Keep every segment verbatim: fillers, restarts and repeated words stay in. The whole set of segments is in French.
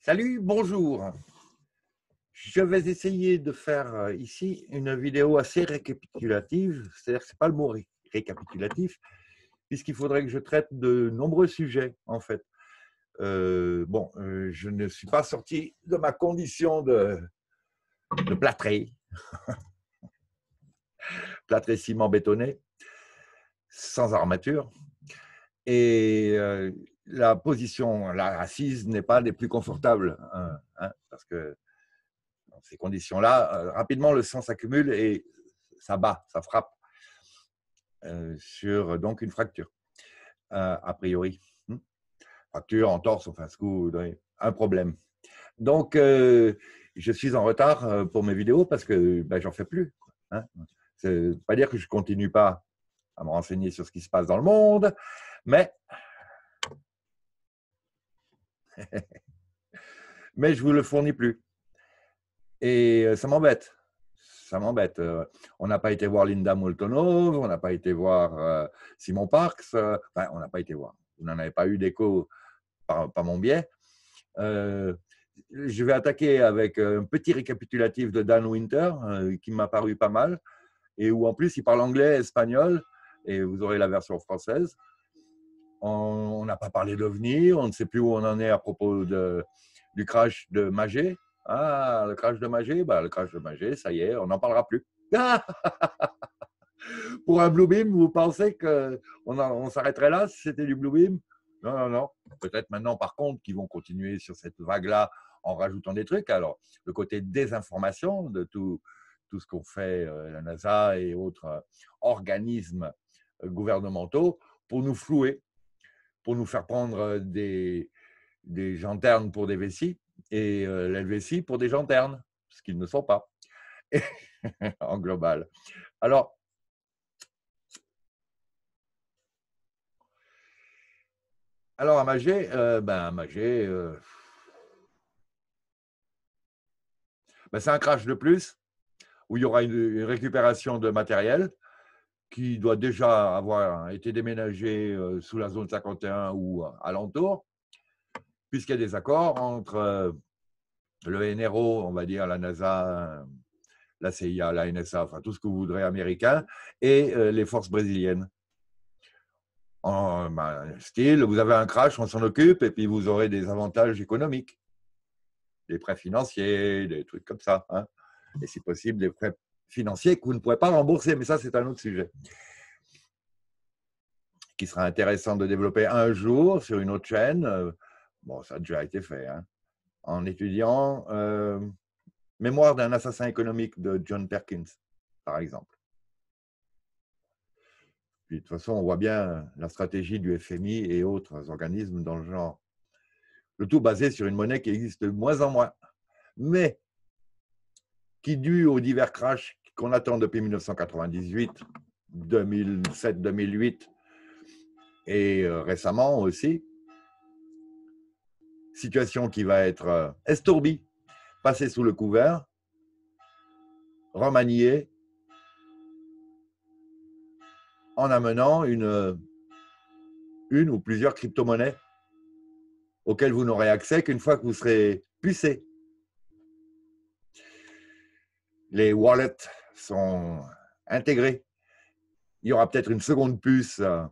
Salut, bonjour. Je vais essayer de faire euh, ici une vidéo assez récapitulative, c'est-à-dire que ce n'est pas le mot ré- récapitulatif, puisqu'il faudrait que je traite de nombreux sujets, en fait. Euh, bon, euh, je ne suis pas sorti de ma condition de, de plâtré, plâtré ciment bétonné, sans armature, et euh, la position, la assise n'est pas des plus confortables, hein, hein, parce que dans ces conditions-là, euh, rapidement le sang s'accumule et ça bat, ça frappe euh, sur donc une fracture, euh, a priori. Hmm. Fracture, entorse, enfin, ce coup, un problème. Donc, euh, je suis en retard euh, pour mes vidéos parce que ben, j'en fais plus. Hein. Ça ne veut pas dire que je ne continue pas à me renseigner sur ce qui se passe dans le monde, mais, mais je ne vous le fournis plus. Et euh, ça m'embête. Ça m'embête. Euh, on n'a pas été voir Linda Moltonov, on n'a pas été voir euh, Simon Parks, euh, enfin, on n'a pas été voir. Vous n'en avez pas eu d'écho par, par mon biais. Euh, je vais attaquer avec un petit récapitulatif de Dan Winter, euh, qui m'a paru pas mal, et où en plus il parle anglais, espagnol, et vous aurez la version française. On n'a pas parlé d'OVNI, on ne sait plus où on en est à propos de, du crash de Magé. Ah, le crash de Magé, bah, le crash de Magé, ça y est, on n'en parlera plus. Pour un Blue Beam, vous pensez qu'on on s'arrêterait là si c'était du Blue Beam? Non, non, non. Peut-être maintenant, par contre, qu'ils vont continuer sur cette vague-là en rajoutant des trucs. Alors, le côté désinformation de tout, tout ce qu'on fait, euh, la NASA et autres euh, organismes euh, gouvernementaux, pour nous flouer, pour nous faire prendre des, des janternes pour des vessies et euh, les vessies pour des janternes, ce qu'ils ne sont pas, en global. Alors, Alors, à Magé, euh, ben, à Magé, euh, ben, c'est un crash de plus où il y aura une, une récupération de matériel qui doit déjà avoir été déménagé euh, sous la zone cinquante et un ou alentour, puisqu'il y a des accords entre euh, le N R O, on va dire, la NASA, la C I A, la N S A, enfin tout ce que vous voudrez américain, et euh, les forces brésiliennes. En ben, style, vous avez un crash, on s'en occupe, et puis vous aurez des avantages économiques, des prêts financiers, des trucs comme ça. Hein. Et si possible, des prêts financiers que vous ne pourrez pas rembourser. Mais ça, c'est un autre sujet qui sera intéressant de développer un jour sur une autre chaîne. Bon, ça a déjà été fait, hein, en étudiant euh, Mémoire d'un assassin économique de John Perkins, par exemple. Puis, de toute façon, on voit bien la stratégie du F M I et autres organismes dans le genre. Le tout basé sur une monnaie qui existe de moins en moins, mais qui, dû aux divers crashs qu'on attend depuis mille neuf cent quatre-vingt-dix-huit, deux mille sept, deux mille huit et euh, récemment aussi, situation qui va être euh, estourbie, passée sous le couvert, remaniée, en amenant une, une ou plusieurs crypto-monnaies auxquelles vous n'aurez accès qu'une fois que vous serez pucé. Les wallets sont intégrés. Il y aura peut-être une seconde puce euh,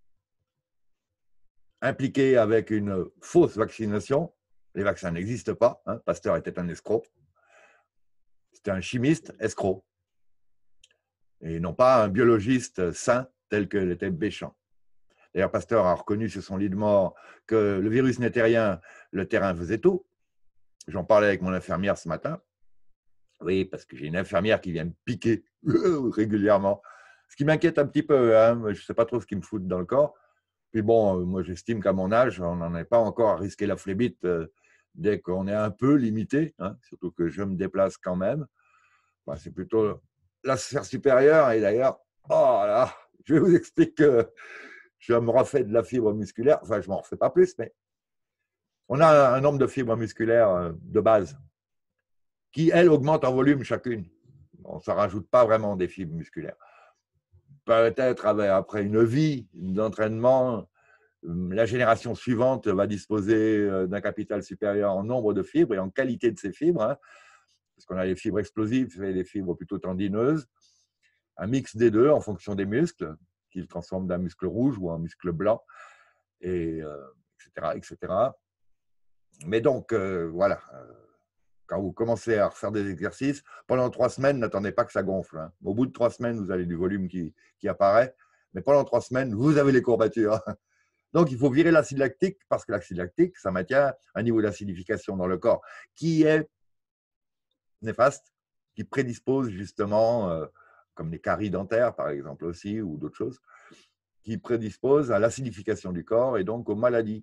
impliquée avec une fausse vaccination. Les vaccins n'existent pas. Hein. Pasteur était un escroc. C'était un chimiste escroc. Et non pas un biologiste sain tel que l'était Béchamp. D'ailleurs, Pasteur a reconnu sur son lit de mort que le virus n'était rien, le terrain faisait tout. J'en parlais avec mon infirmière ce matin. Oui, parce que j'ai une infirmière qui vient me piquer régulièrement. Ce qui m'inquiète un petit peu, hein. Je ne sais pas trop ce qui me fout dans le corps. Puis bon, moi j'estime qu'à mon âge, on n'en est pas encore à risquer la phlébite euh, dès qu'on est un peu limité, hein, surtout que je me déplace quand même. Bah, c'est plutôt la sphère supérieure. Et d'ailleurs, oh là, je vous explique que je me refais de la fibre musculaire. Enfin, je ne m'en refais pas plus, mais on a un nombre de fibres musculaires de base qui, elles, augmentent en volume chacune. On ne s'en rajoute pas vraiment des fibres musculaires. Peut-être après une vie d'entraînement, la génération suivante va disposer d'un capital supérieur en nombre de fibres et en qualité de ces fibres, hein, parce qu'on a les fibres explosives et les fibres plutôt tendineuses, un mix des deux en fonction des muscles, qui le transforment d'un muscle rouge ou un muscle blanc, et, euh, et cetera, et cetera. Mais donc, euh, voilà, quand vous commencez à refaire des exercices, pendant trois semaines, n'attendez pas que ça gonfle. Hein. Au bout de trois semaines, vous avez du volume qui, qui apparaît, mais pendant trois semaines, vous avez les courbatures. Donc, il faut virer l'acide lactique parce que l'acide lactique, ça maintient un niveau d'acidification dans le corps qui est néfaste, qui prédispose justement, euh, comme les caries dentaires par exemple aussi, ou d'autres choses, qui prédispose à l'acidification du corps et donc aux maladies,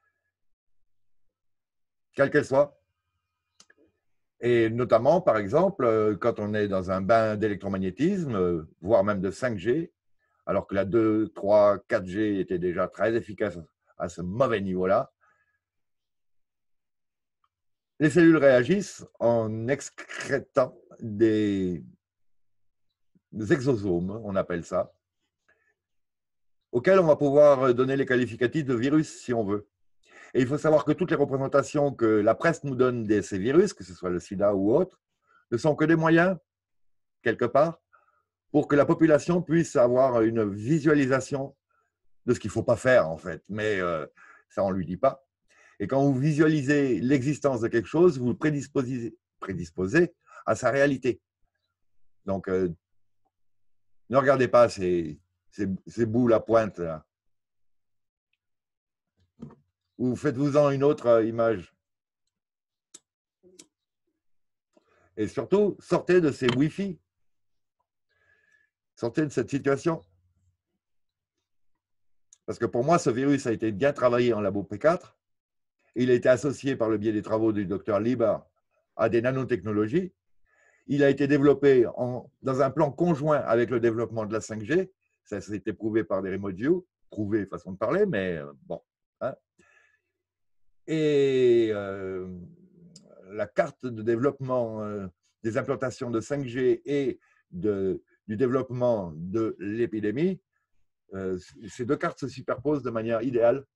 quelles qu'elles soient. Et notamment, par exemple, quand on est dans un bain d'électromagnétisme, voire même de cinq G, alors que la deux, trois, quatre G était déjà très efficace à ce mauvais niveau-là, les cellules réagissent en excrétant des, des exosomes, on appelle ça, auxquels on va pouvoir donner les qualificatifs de virus si on veut. Et il faut savoir que toutes les représentations que la presse nous donne de ces virus, que ce soit le sida ou autre, ne sont que des moyens, quelque part, pour que la population puisse avoir une visualisation de ce qu'il ne faut pas faire, en fait. Mais euh, ça, on ne lui dit pas. Et quand vous visualisez l'existence de quelque chose, vous le prédisposez, prédisposez à sa réalité. Donc, euh, ne regardez pas ces, ces, ces boules à pointe, là. Ou faites-vous-en une autre image. Et surtout, sortez de ces Wi-Fi. Sortez de cette situation. Parce que pour moi, ce virus a été bien travaillé en labo P quatre. Il a été associé par le biais des travaux du docteur Lieber à des nanotechnologies. Il a été développé en, dans un plan conjoint avec le développement de la cinq G. Ça, ça a été prouvé par des remote view. Prouvé, façon de parler, mais bon. Hein. Et euh, la carte de développement euh, des implantations de cinq G et de, du développement de l'épidémie, euh, ces deux cartes se superposent de manière idéale.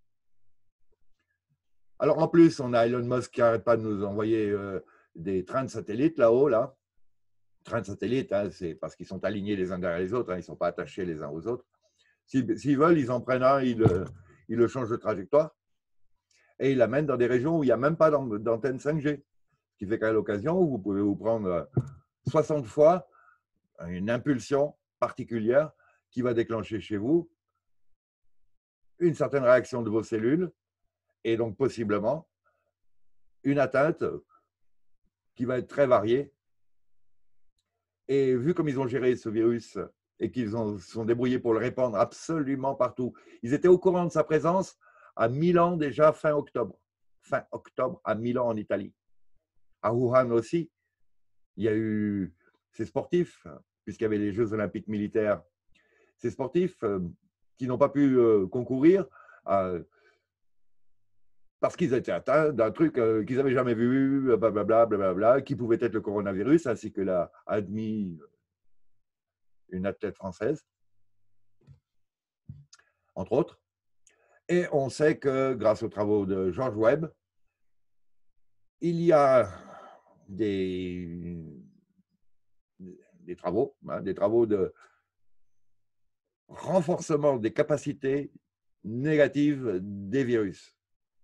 Alors, en plus, on a Elon Musk qui n'arrête pas de nous envoyer euh, des trains de satellites là-haut, là. Trains de satellites, hein, c'est parce qu'ils sont alignés les uns derrière les autres, hein, ils ne sont pas attachés les uns aux autres. S'ils, s'ils veulent, ils en prennent un, ils le, ils le changent de trajectoire et ils l'amènent dans des régions où il n'y a même pas d'antenne cinq G. Ce qui fait qu'à l'occasion, vous pouvez vous prendre soixante fois une impulsion particulière qui va déclencher chez vous une certaine réaction de vos cellules et donc possiblement une atteinte qui va être très variée. Et vu comme ils ont géré ce virus et qu'ils se sont débrouillés pour le répandre absolument partout, ils étaient au courant de sa présence à Milan déjà fin octobre. Fin octobre à Milan en Italie. À Wuhan aussi, il y a eu ces sportifs, puisqu'il y avait les Jeux olympiques militaires, ces sportifs qui n'ont pas pu concourir parce qu'ils étaient atteints d'un truc qu'ils n'avaient jamais vu, blablabla, blablabla, qui pouvait être le coronavirus, ainsi que l'a admis une athlète française, entre autres. Et on sait que grâce aux travaux de George Webb, il y a des, des travaux, hein, des travaux de renforcement des capacités négatives des virus,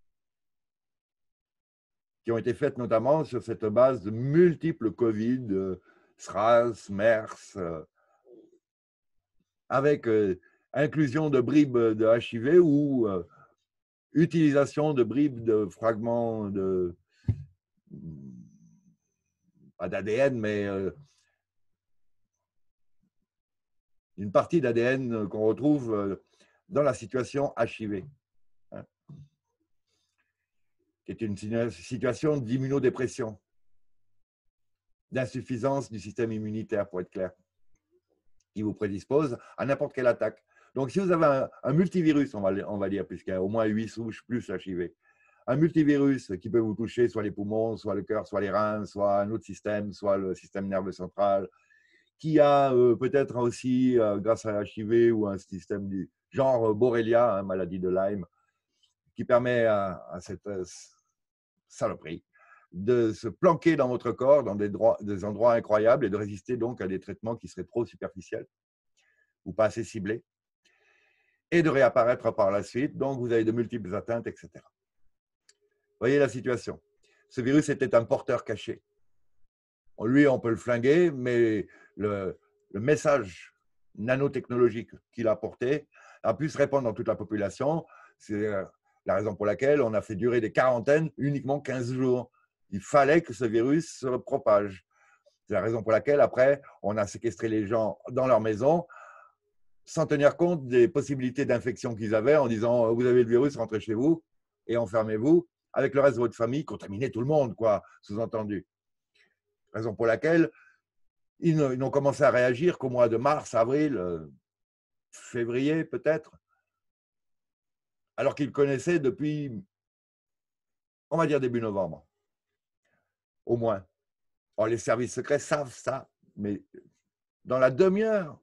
qui ont été faites notamment sur cette base de multiples Covid, SRAS, MERS, avec inclusion de bribes de H I V ou utilisation de bribes de fragments de, pas d'A D N, mais une partie d'A D N qu'on retrouve dans la situation H I V, hein, qui est une situation d'immunodépression, d'insuffisance du système immunitaire, pour être clair, qui vous prédispose à n'importe quelle attaque. Donc, si vous avez un, un multivirus, on va, on va dire, puisqu'il y a au moins huit souches plus H I V, un multivirus qui peut vous toucher soit les poumons, soit le cœur, soit les reins, soit un autre système, soit le système nerveux central, qui a euh, peut-être aussi, euh, grâce à H I V ou un système du, genre Borrelia, hein, maladie de Lyme, qui permet à, à cette saloperie de se planquer dans votre corps, dans des, droits, des endroits incroyables et de résister donc à des traitements qui seraient trop superficiels ou pas assez ciblés et de réapparaître par la suite. Donc, vous avez de multiples atteintes, et cetera. Voyez la situation. Ce virus était un porteur caché. Lui, on peut le flinguer, mais le, le message nanotechnologique qu'il a porté a pu se répandre dans toute la population. C'est la raison pour laquelle on a fait durer des quarantaines uniquement quinze jours. Il fallait que ce virus se propage. C'est la raison pour laquelle, après, on a séquestré les gens dans leur maison sans tenir compte des possibilités d'infection qu'ils avaient en disant « vous avez le virus, rentrez chez vous et enfermez-vous » avec le reste de votre famille, contaminer tout le monde, quoi, sous-entendu. Raison pour laquelle ils n'ont commencé à réagir qu'au mois de mars, avril, février peut-être, alors qu'ils connaissaient depuis, on va dire début novembre, au moins. Or, les services secrets savent ça, mais dans la demi-heure,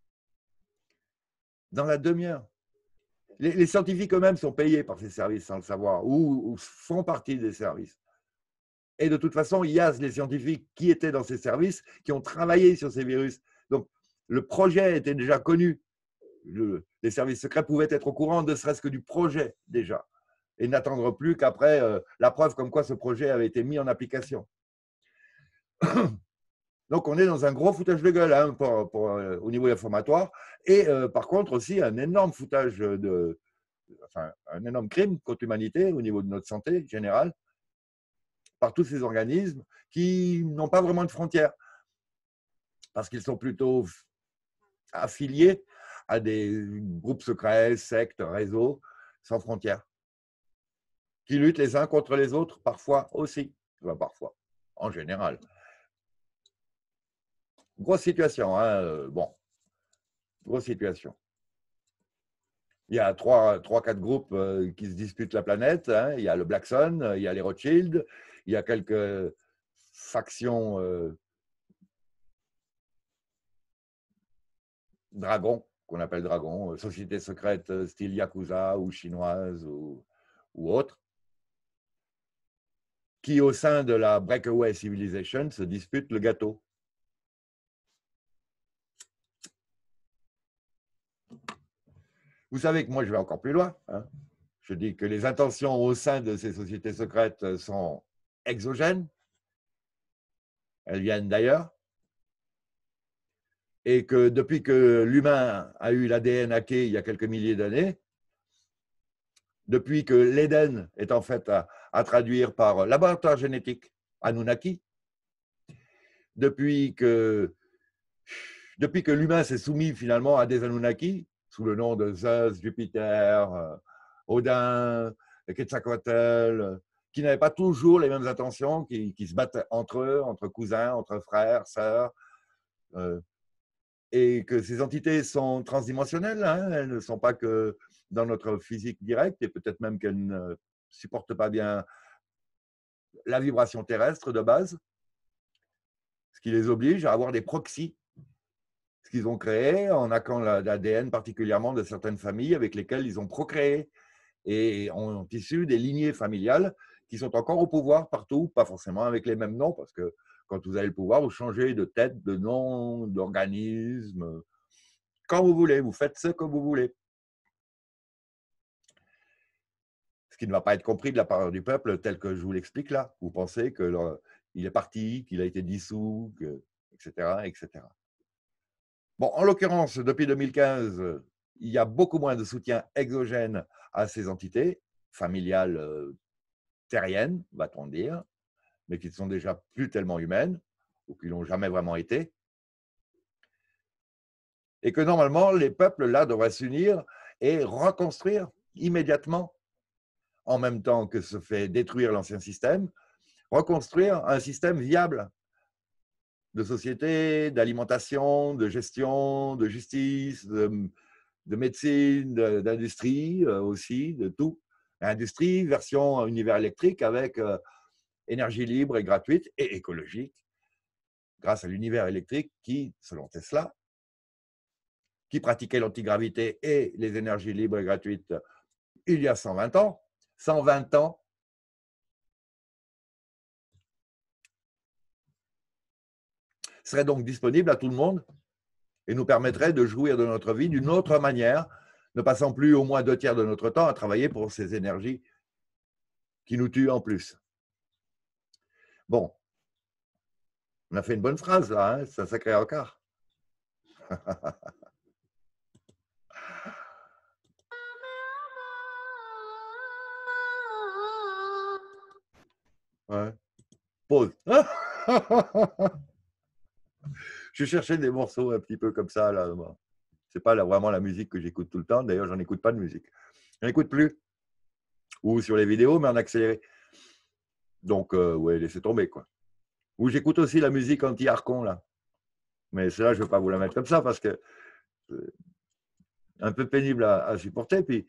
dans la demi-heure. Les, les scientifiques eux-mêmes sont payés par ces services sans le savoir, ou, ou font partie des services. Et de toute façon, il y a les scientifiques qui étaient dans ces services, qui ont travaillé sur ces virus. Donc, le projet était déjà connu. Le, les services secrets pouvaient être au courant, ne serait-ce que du projet déjà, et n'attendre plus qu'après euh, la preuve comme quoi ce projet avait été mis en application. Donc, on est dans un gros foutage de gueule hein, pour, pour, euh, au niveau informatoire, et euh, par contre aussi un énorme foutage de, enfin, un énorme crime contre l'humanité au niveau de notre santé générale, par tous ces organismes qui n'ont pas vraiment de frontières, parce qu'ils sont plutôt affiliés à des groupes secrets, sectes, réseaux, sans frontières, qui luttent les uns contre les autres, parfois aussi, enfin, parfois, en général. Grosse situation, hein, bon, grosse situation. Il y a trois, trois, quatre groupes qui se disputent la planète. Hein. Il y a le Blackson, il y a les Rothschild, il y a quelques factions euh, dragons, qu'on appelle dragons, sociétés secrètes style Yakuza ou chinoises ou, ou autres, qui au sein de la Breakaway Civilization se disputent le gâteau. Vous savez que moi, je vais encore plus loin. Hein. Je dis que les intentions au sein de ces sociétés secrètes sont exogènes. Elles viennent d'ailleurs. Et que depuis que l'humain a eu l'A D N hacké il y a quelques milliers d'années, depuis que l'Éden est en fait à, à traduire par laboratoire génétique Anunnaki, depuis que, depuis que l'humain s'est soumis finalement à des Anunnaki, sous le nom de Zeus, Jupiter, Odin, Quetzalcoatl, qui n'avaient pas toujours les mêmes intentions, qui, qui se battent entre eux, entre cousins, entre frères, sœurs, euh, et que ces entités sont transdimensionnelles, hein, elles ne sont pas que dans notre physique directe, et peut-être même qu'elles ne supportent pas bien la vibration terrestre de base, ce qui les oblige à avoir des proxys, ce qu'ils ont créé en hackant l'A D N particulièrement de certaines familles avec lesquelles ils ont procréé, et ont issu des lignées familiales qui sont encore au pouvoir partout, pas forcément avec les mêmes noms, parce que quand vous avez le pouvoir, vous changez de tête, de nom, d'organisme, quand vous voulez, vous faites ce que vous voulez. Ce qui ne va pas être compris de la part du peuple tel que je vous l'explique là. Vous pensez qu'il est parti, qu'il a été dissous, que, et cetera, et cetera. Bon, en l'occurrence, depuis deux mille quinze, il y a beaucoup moins de soutien exogène à ces entités familiales euh, terriennes, va-t-on dire, mais qui ne sont déjà plus tellement humaines, ou qui n'ont jamais vraiment été. Et que normalement, les peuples là devraient s'unir et reconstruire immédiatement, en même temps que se fait détruire l'ancien système, reconstruire un système viable de société, d'alimentation, de gestion, de justice, de, de médecine, d'industrie aussi, de tout. Industrie, version univers électrique avec euh, énergie libre et gratuite et écologique, grâce à l'univers électrique qui, selon Tesla, qui pratiquaient l'antigravité et les énergies libres et gratuites il y a cent vingt ans. cent vingt ans. Serait donc disponible à tout le monde et nous permettrait de jouir de notre vie d'une autre manière, ne passant plus au moins deux tiers de notre temps à travailler pour ces énergies qui nous tuent en plus. Bon, on a fait une bonne phrase là, hein, c'est un sacré encart. Ouais. Pause. Je cherchais des morceaux un petit peu comme ça là. C'est pas là, vraiment la musique que j'écoute tout le temps. D'ailleurs, j'en écoute pas de musique. Je n'écoute plus. Ou sur les vidéos, mais en accéléré. Donc, euh, ouais, laissez tomber quoi. Ou j'écoute aussi la musique anti-Arcon là. Mais celle-là, je ne vais pas vous la mettre comme ça parce que c'est un peu pénible à, à supporter. Puis,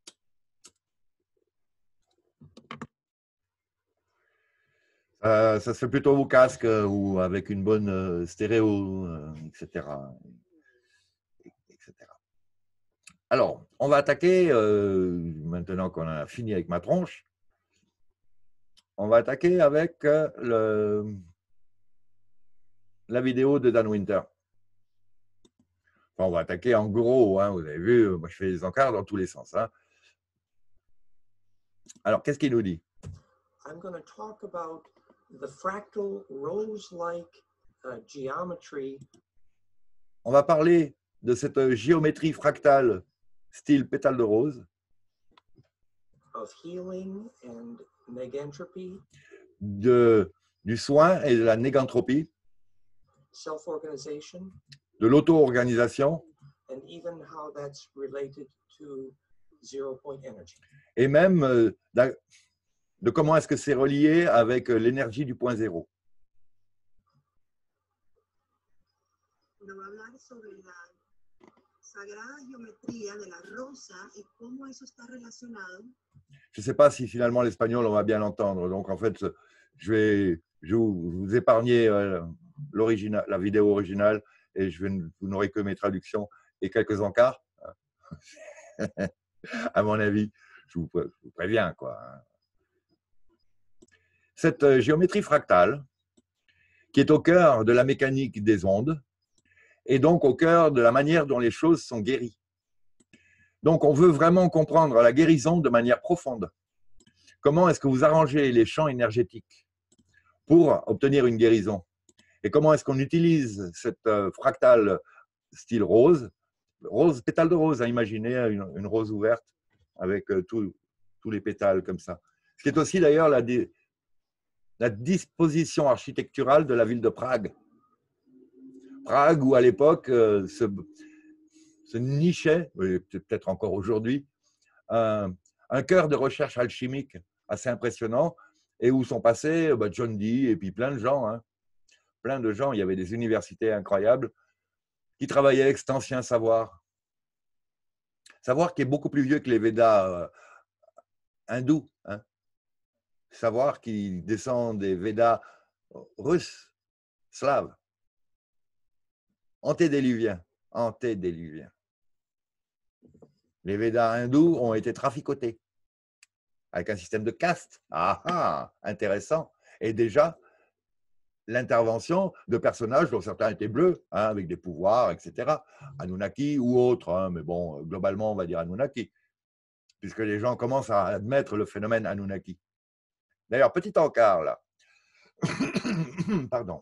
euh, ça se fait plutôt au casque ou avec une bonne euh, stéréo, euh, et cetera, et cetera. Alors, on va attaquer, euh, maintenant qu'on a fini avec ma tronche, on va attaquer avec euh, le, la vidéo de Dan Winter. Enfin, on va attaquer en gros, hein, vous avez vu, moi je fais des encarts dans tous les sens. Hein. Alors, qu'est-ce qu'il nous dit? I'm going to talk about the fractal rose-like uh, geometry. On va parler de cette géométrie fractale style pétale de rose. Of healing and negentropy. De, du soin et de la négantropie. Self-organization. De l'auto-organisation. And even how that's related to zero-point energy. Et même euh, de comment est-ce que c'est relié avec l'énergie du point zéro. Je ne sais pas si finalement l'espagnol, on va bien l'entendre. Donc, en fait, je vais, je vais vous épargner l'original, la vidéo originale et je vais, vous n'aurez que mes traductions et quelques encarts. À mon avis, je vous, je vous préviens, quoi. Cette géométrie fractale, qui est au cœur de la mécanique des ondes, et donc au cœur de la manière dont les choses sont guéries. Donc, on veut vraiment comprendre la guérison de manière profonde. Comment est-ce que vous arrangez les champs énergétiques pour obtenir une guérison? Et comment est-ce qu'on utilise cette fractale style rose, rose, pétale de rose, hein, imaginez une, une rose ouverte avec tout, tous les pétales comme ça. Ce qui est aussi d'ailleurs la, la disposition architecturale de la ville de Prague. Prague, où à l'époque euh, se, se nichait, peut-être encore aujourd'hui, un, un cœur de recherche alchimique assez impressionnant et où sont passés bah, John Dee et puis plein de gens. Hein, plein de gens, il y avait des universités incroyables qui travaillaient avec cet ancien savoir. Savoir qui est beaucoup plus vieux que les Védas euh, hindous. Hein, savoir qui descend des Védas russes, slaves. Antédéluviens, antédéluviens. Les Védas hindous ont été traficotés avec un système de caste. Ah ah, intéressant. Et déjà, l'intervention de personnages dont certains étaient bleus, hein, avec des pouvoirs, et cetera. Anunnaki ou autres, hein, mais bon, globalement, on va dire Anunnaki, puisque les gens commencent à admettre le phénomène Anunnaki. D'ailleurs, petit encart là. Pardon.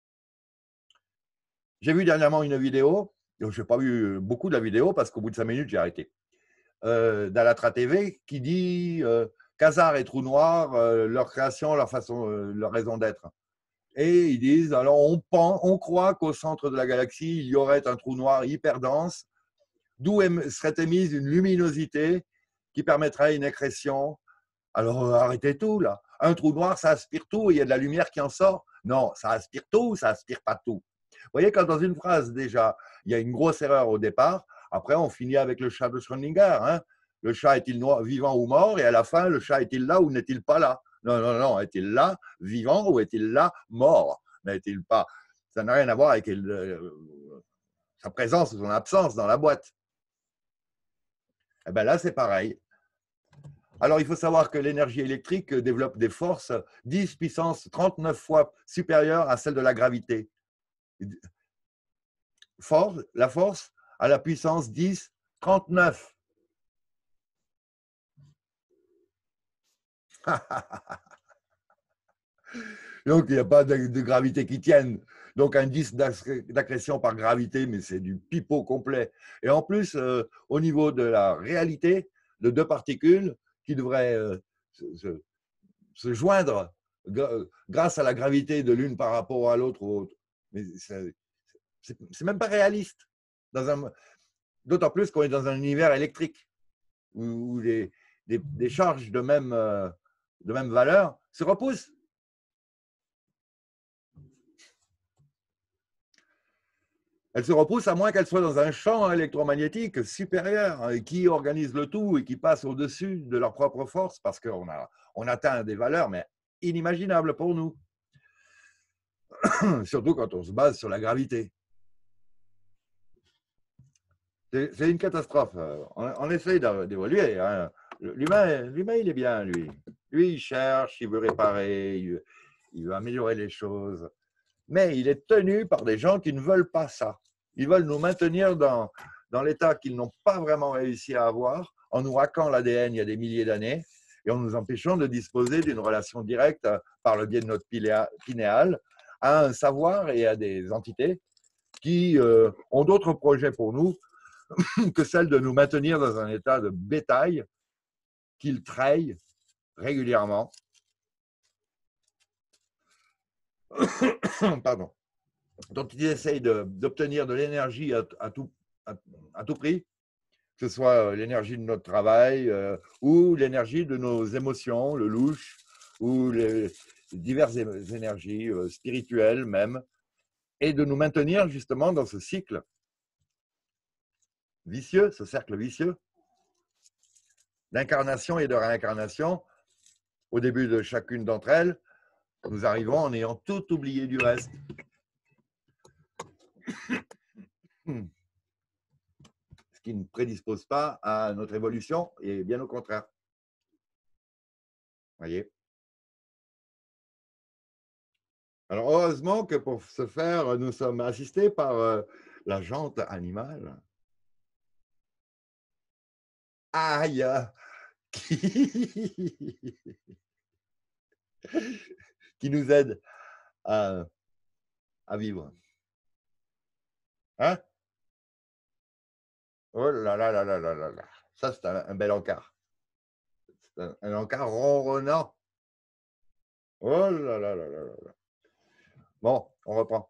J'ai vu dernièrement une vidéo, je n'ai pas vu beaucoup de la vidéo parce qu'au bout de cinq minutes, j'ai arrêté, euh, d'Alatra T V qui dit euh, Quasar et Trou Noir, euh, leur création, leur façon, euh, leur raison d'être. Et ils disent, alors on, pense, on croit qu'au centre de la galaxie, il y aurait un trou noir hyper dense, d'où serait émise une luminosité qui permettrait une accrétion. Alors arrêtez tout là. Un trou noir, ça aspire tout et il y a de la lumière qui en sort. Non, ça aspire tout, ça aspire pas tout. Vous voyez, quand dans une phrase, déjà, il y a une grosse erreur au départ, après, on finit avec le chat de Schrödinger. Hein. Le chat est-il vivant ou mort? Et à la fin, le chat est-il là ou n'est-il pas là? Non, non, non. Est-il là, vivant, ou est-il là, mort? N'est-il pas? Ça n'a rien à voir avec… sa présence ou son absence dans la boîte. Et bien là, c'est pareil. Alors, il faut savoir que l'énergie électrique développe des forces dix puissance trente-neuf fois supérieures à celles de la gravité. Force, la force à la puissance dix, trente-neuf. Donc, il n'y a pas de, de gravité qui tienne. Donc, un disque d'accrétion par gravité, mais c'est du pipeau complet. Et en plus, euh, au niveau de la réalité, de deux particules qui devraient euh, se, se, se joindre grâce à la gravité de l'une par rapport à l'autre. Mais c'est même pas réaliste. D'autant plus qu'on est dans un univers électrique où, où les, des, des charges de même, euh, de même valeur se repoussent. Elle se repousse à moins qu'elle soit dans un champ électromagnétique supérieur qui organise le tout et qui passe au-dessus de leur propre force parce qu'on a, on atteint des valeurs mais inimaginables pour nous. Surtout quand on se base sur la gravité. C'est une catastrophe. On, on essaye d'évoluer. Hein. L'humain, l'humain, il est bien, lui. Lui, il cherche, il veut réparer, il veut, il veut améliorer les choses. Mais il est tenu par des gens qui ne veulent pas ça. Ils veulent nous maintenir dans, dans l'état qu'ils n'ont pas vraiment réussi à avoir, en nous hackant l'A D N il y a des milliers d'années et en nous empêchant de disposer d'une relation directe par le biais de notre pinéal à un savoir et à des entités qui euh, ont d'autres projets pour nous que celle de nous maintenir dans un état de bétail qu'ils trahissent régulièrement. Pardon. Dont ils essayent d'obtenir de, de l'énergie à, à, tout, à, à tout prix, que ce soit l'énergie de notre travail euh, ou l'énergie de nos émotions, le louche, ou les diverses énergies euh, spirituelles même, et de nous maintenir justement dans ce cycle vicieux, ce cercle vicieux d'incarnation et de réincarnation. Au début de chacune d'entre elles, nous arrivons en ayant tout oublié du reste. Ce qui ne prédispose pas à notre évolution, et bien au contraire. Voyez. Alors, heureusement que pour ce faire, nous sommes assistés par euh, la jante animale. Aïe! Qui... qui nous aide à, à vivre. Hein? Oh là là là là là là là. Ça, c'est un, un bel encart. C'est un, un encart ronronnant. Oh là là là là là. Bon, on reprend.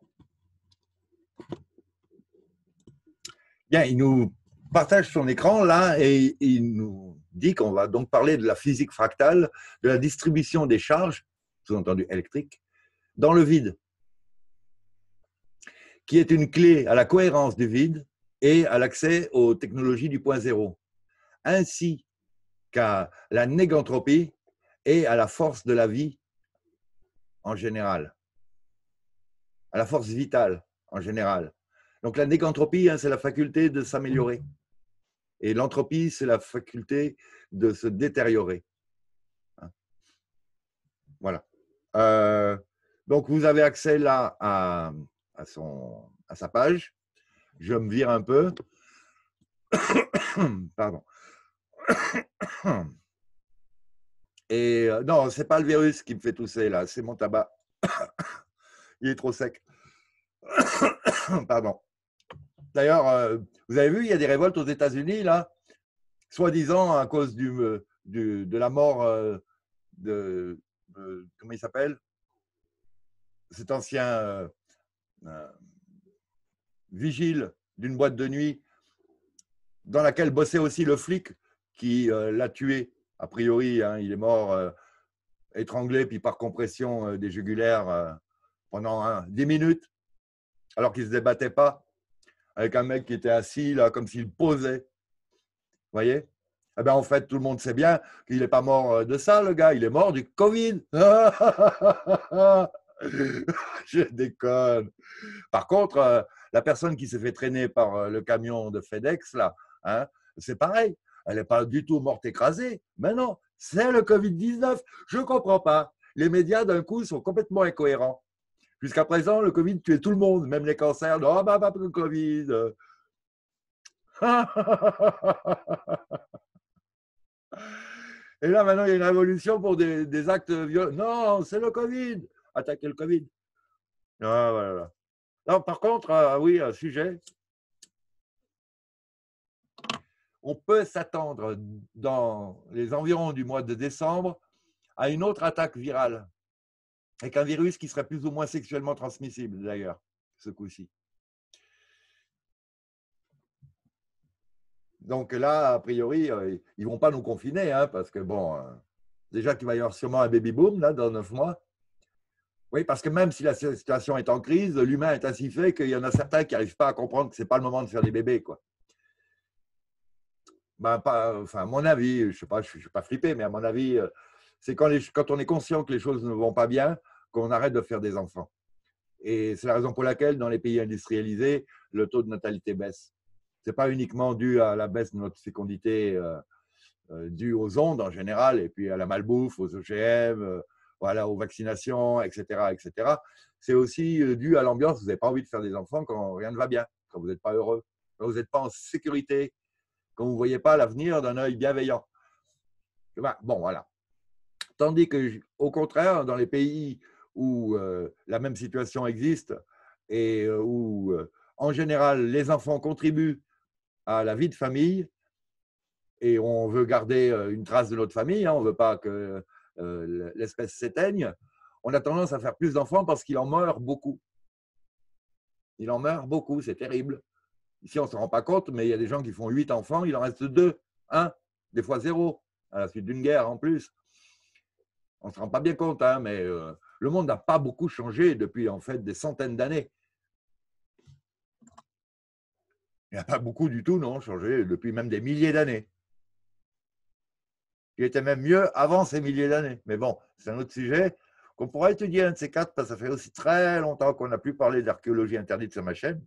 Bien, il nous partage son écran là et il nous dit qu'on va donc parler de la physique fractale, de la distribution des charges, sous-entendu électriques, dans le vide, qui est une clé à la cohérence du vide et à l'accès aux technologies du point zéro, ainsi qu'à la négantropie et à la force de la vie en général, à la force vitale en général. Donc la négantropie, hein, c'est la faculté de s'améliorer. Et l'entropie, c'est la faculté de se détériorer. Voilà. Euh, donc vous avez accès là à, à, son, à sa page. Je me vire un peu. Pardon. Et euh, non, ce n'est pas le virus qui me fait tousser là, c'est mon tabac. Il est trop sec. Pardon. D'ailleurs, euh, vous avez vu, il y a des révoltes aux États-Unis là, soi-disant à cause du, du, de la mort euh, de, de, comment il s'appelle, cet ancien euh, euh, vigile d'une boîte de nuit dans laquelle bossait aussi le flic qui euh, l'a tué. A priori, hein, il est mort euh, étranglé puis par compression euh, des jugulaires euh, pendant hein, dix minutes, alors qu'il ne se débattait pas, avec un mec qui était assis là, comme s'il posait. Vous voyez? Eh bien, en fait, tout le monde sait bien qu'il n'est pas mort de ça, le gars. Il est mort du Covid. Je déconne. Par contre, euh, La personne qui s'est fait traîner par euh, le camion de FedEx, là, hein, c'est pareil. Elle n'est pas du tout morte écrasée. Mais non, c'est le Covid dix-neuf. Je ne comprends pas. Les médias, d'un coup, sont complètement incohérents. Jusqu'à présent, le Covid tuait tout le monde, même les cancers. Oh, bah, bah, le Covid. Et là, maintenant, il y a une révolution pour des, des actes violents. Non, c'est le Covid. Attaquer le Covid. Ah, voilà. Non, par contre, euh, oui, un sujet. On peut s'attendre dans les environs du mois de décembre à une autre attaque virale, avec un virus qui serait plus ou moins sexuellement transmissible, d'ailleurs, ce coup-ci. Donc là, a priori, euh, ils ne vont pas nous confiner, hein, parce que, bon, euh, déjà qu'il va y avoir sûrement un baby-boom, là, dans neuf mois. Oui, parce que même si la situation est en crise, l'humain est ainsi fait qu'il y en a certains qui n'arrivent pas à comprendre que ce n'est pas le moment de faire des bébés, quoi. Ben, pas, enfin, à mon avis, je ne sais pas, je ne suis pas flippé, mais à mon avis, c'est quand, les, quand on est conscient que les choses ne vont pas bien qu'on arrête de faire des enfants. Et c'est la raison pour laquelle, dans les pays industrialisés, le taux de natalité baisse. Ce n'est pas uniquement dû à la baisse de notre fécondité euh, euh, due aux ondes en général, et puis à la malbouffe, aux O G M, euh, voilà, aux vaccinations, et cetera, et cetera. C'est aussi euh, dû à l'ambiance. Vous n'avez pas envie de faire des enfants quand rien ne va bien, quand vous n'êtes pas heureux, quand vous n'êtes pas en sécurité, quand vous ne voyez pas l'avenir d'un œil bienveillant. Ben, bon, voilà. Tandis que, au contraire, dans les pays où euh, la même situation existe et euh, où, euh, en général, les enfants contribuent à la vie de famille et on veut garder une trace de notre famille, hein, on ne veut pas que euh, l'espèce s'éteigne, on a tendance à faire plus d'enfants parce qu'il en meurt beaucoup. Il en meurt beaucoup, c'est terrible. Ici, on ne se rend pas compte, mais il y a des gens qui font huit enfants, il en reste deux, un, des fois zéro, à la suite d'une guerre en plus. On ne se rend pas bien compte, hein, mais euh, le monde n'a pas beaucoup changé depuis en fait des centaines d'années. Il n'a pas beaucoup du tout, non, changé depuis même des milliers d'années. Il était même mieux avant ces milliers d'années. Mais bon, c'est un autre sujet qu'on pourra étudier un de ces quatre, parce que ça fait aussi très longtemps qu'on n'a plus parlé d'archéologie interdite sur ma chaîne.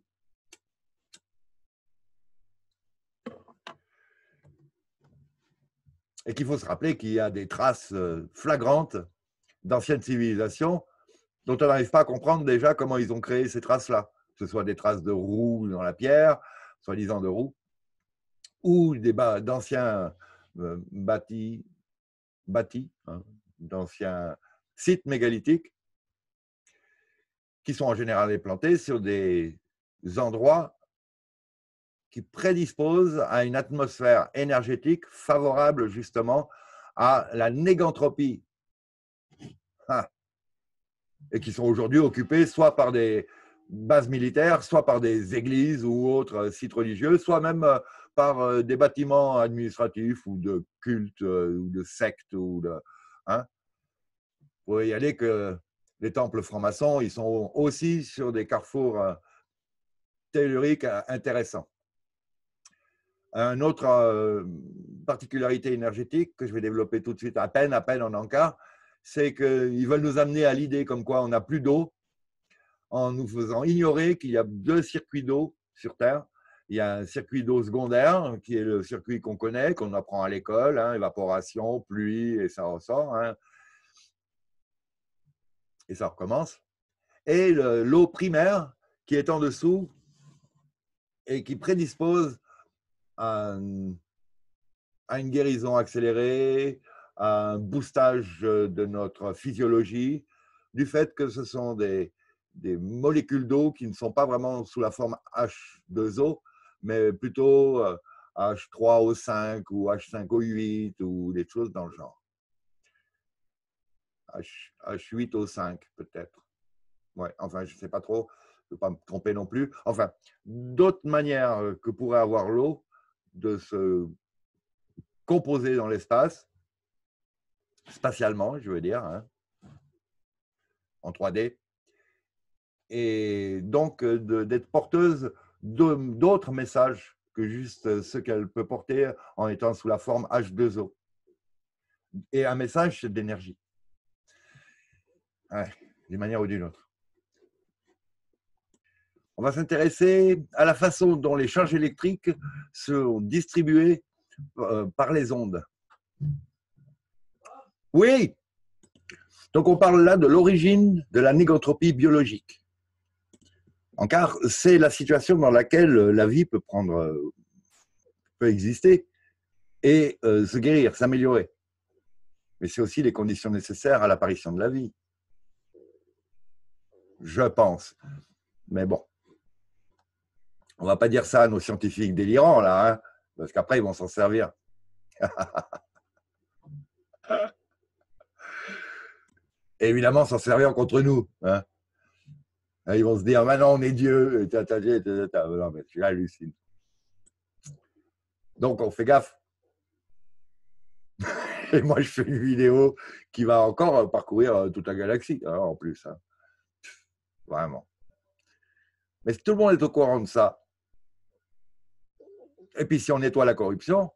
Et qu'il faut se rappeler qu'il y a des traces flagrantes d'anciennes civilisations dont on n'arrive pas à comprendre déjà comment ils ont créé ces traces-là. Que ce soit des traces de roues dans la pierre, soi-disant de roues, ou d'anciens euh, bâtis, bâtis hein, d'anciens sites mégalithiques qui sont en général implantés sur des endroits qui prédisposent à une atmosphère énergétique favorable justement à la négantropie. Ah. Et qui sont aujourd'hui occupés soit par des bases militaires, soit par des églises ou autres sites religieux, soit même par des bâtiments administratifs ou de cultes ou de sectes. Ou de, hein. Vous pouvez y aller que les temples francs-maçons, ils sont aussi sur des carrefours telluriques intéressants. Une autre particularité énergétique que je vais développer tout de suite, à peine, à peine en encart, c'est qu'ils veulent nous amener à l'idée comme quoi on n'a plus d'eau, en nous faisant ignorer qu'il y a deux circuits d'eau sur Terre. Il y a un circuit d'eau secondaire, qui est le circuit qu'on connaît, qu'on apprend à l'école, hein, évaporation, pluie, et ça ressort. Hein, et ça recommence. Et l'eau primaire, qui est en dessous et qui prédispose à, un, à une guérison accélérée, à un boostage de notre physiologie, du fait que ce sont des, des molécules d'eau qui ne sont pas vraiment sous la forme H deux O, mais plutôt H trois O cinq ou H cinq O huit ou des choses dans le genre. H huit O cinq peut-être. Ouais, enfin, je ne sais pas trop, je ne veux pas me tromper non plus. Enfin, d'autres manières que pourrait avoir l'eau de se composer dans l'espace, spatialement, je veux dire, hein, en trois D, et donc d'être porteuse d'autres messages que juste ce qu'elle peut porter en étant sous la forme H deux O. Et un message, c'est d'énergie. Ouais, d'une manière ou d'une autre. On va s'intéresser à la façon dont les charges électriques sont distribuées euh, par les ondes. Oui. Donc, on parle là de l'origine de la négantropie biologique. En car c'est la situation dans laquelle la vie peut prendre, peut exister et euh, se guérir, s'améliorer. Mais c'est aussi les conditions nécessaires à l'apparition de la vie. Je pense. Mais bon. On ne va pas dire ça à nos scientifiques délirants, là, hein, parce qu'après, ils vont s'en servir. Et évidemment, s'en servir contre nous. Hein. Ils vont se dire, maintenant, on est Dieu. Non, mais tu hallucines. Donc, on fait gaffe. Et moi, je fais une vidéo qui va encore parcourir toute la galaxie, hein, en plus. Hein. Vraiment. Mais tout le monde est au courant de ça. Et puis, si on nettoie la corruption,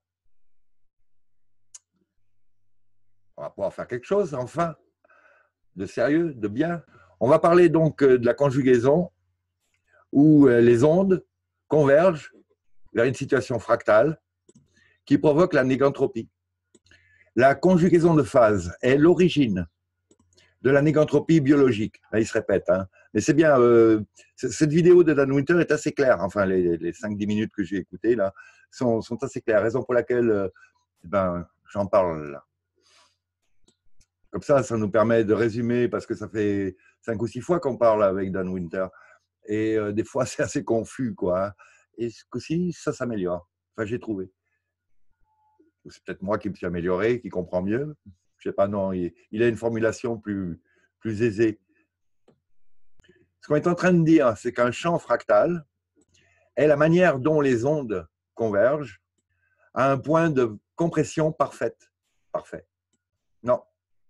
on va pouvoir faire quelque chose, enfin, de sérieux, de bien. On va parler donc de la conjugaison où les ondes convergent vers une situation fractale qui provoque la négantropie. La conjugaison de phase est l'origine de la négantropie biologique. Là, il se répète, hein. Mais c'est bien, euh, cette vidéo de Dan Winter est assez claire. Enfin, les, les cinq dix minutes que j'ai écoutées là sont, sont assez claires. Raison pour laquelle euh, ben, j'en parle là. Comme ça, ça nous permet de résumer, parce que ça fait cinq ou six fois qu'on parle avec Dan Winter. Et euh, des fois, c'est assez confus, quoi. Hein. Et ce coup-ci, ça s'améliore. Enfin, j'ai trouvé. C'est peut-être moi qui me suis amélioré, qui comprend mieux. Je ne sais pas, non. Il, il a une formulation plus, plus aisée. Ce qu'on est en train de dire, c'est qu'un champ fractal est la manière dont les ondes convergent à un point de compression parfaite. Parfait. Non.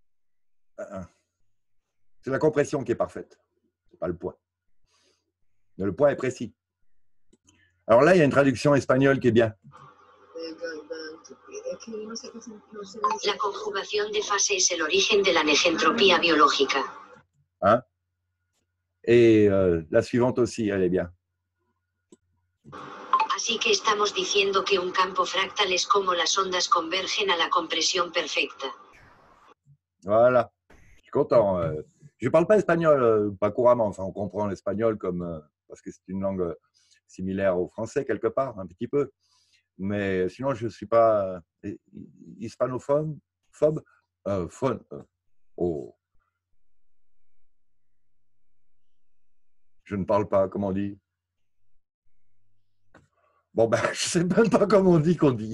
C'est la compression qui est parfaite. Ce n'est pas le point. Mais le point est précis. Alors là, il y a une traduction espagnole qui est bien. La conjugación de fase es el origen de la negentropía biológica. Hein? Et euh, la suivante aussi, elle est bien. Así que estamos diciendo que un campo fractal es como las ondas convergen a la compresión perfecta. Voilà. Je suis content. Euh, je ne parle pas espagnol, euh, pas couramment. Enfin, on comprend l'espagnol comme euh, parce que c'est une langue euh, similaire au français quelque part, un petit peu. Mais sinon, je ne suis pas euh, hispanophone, phobe, euh, phone. Euh, oh. Je ne parle pas, comment on dit? Bon, ben, je ne sais même pas comment on dit qu'on dit.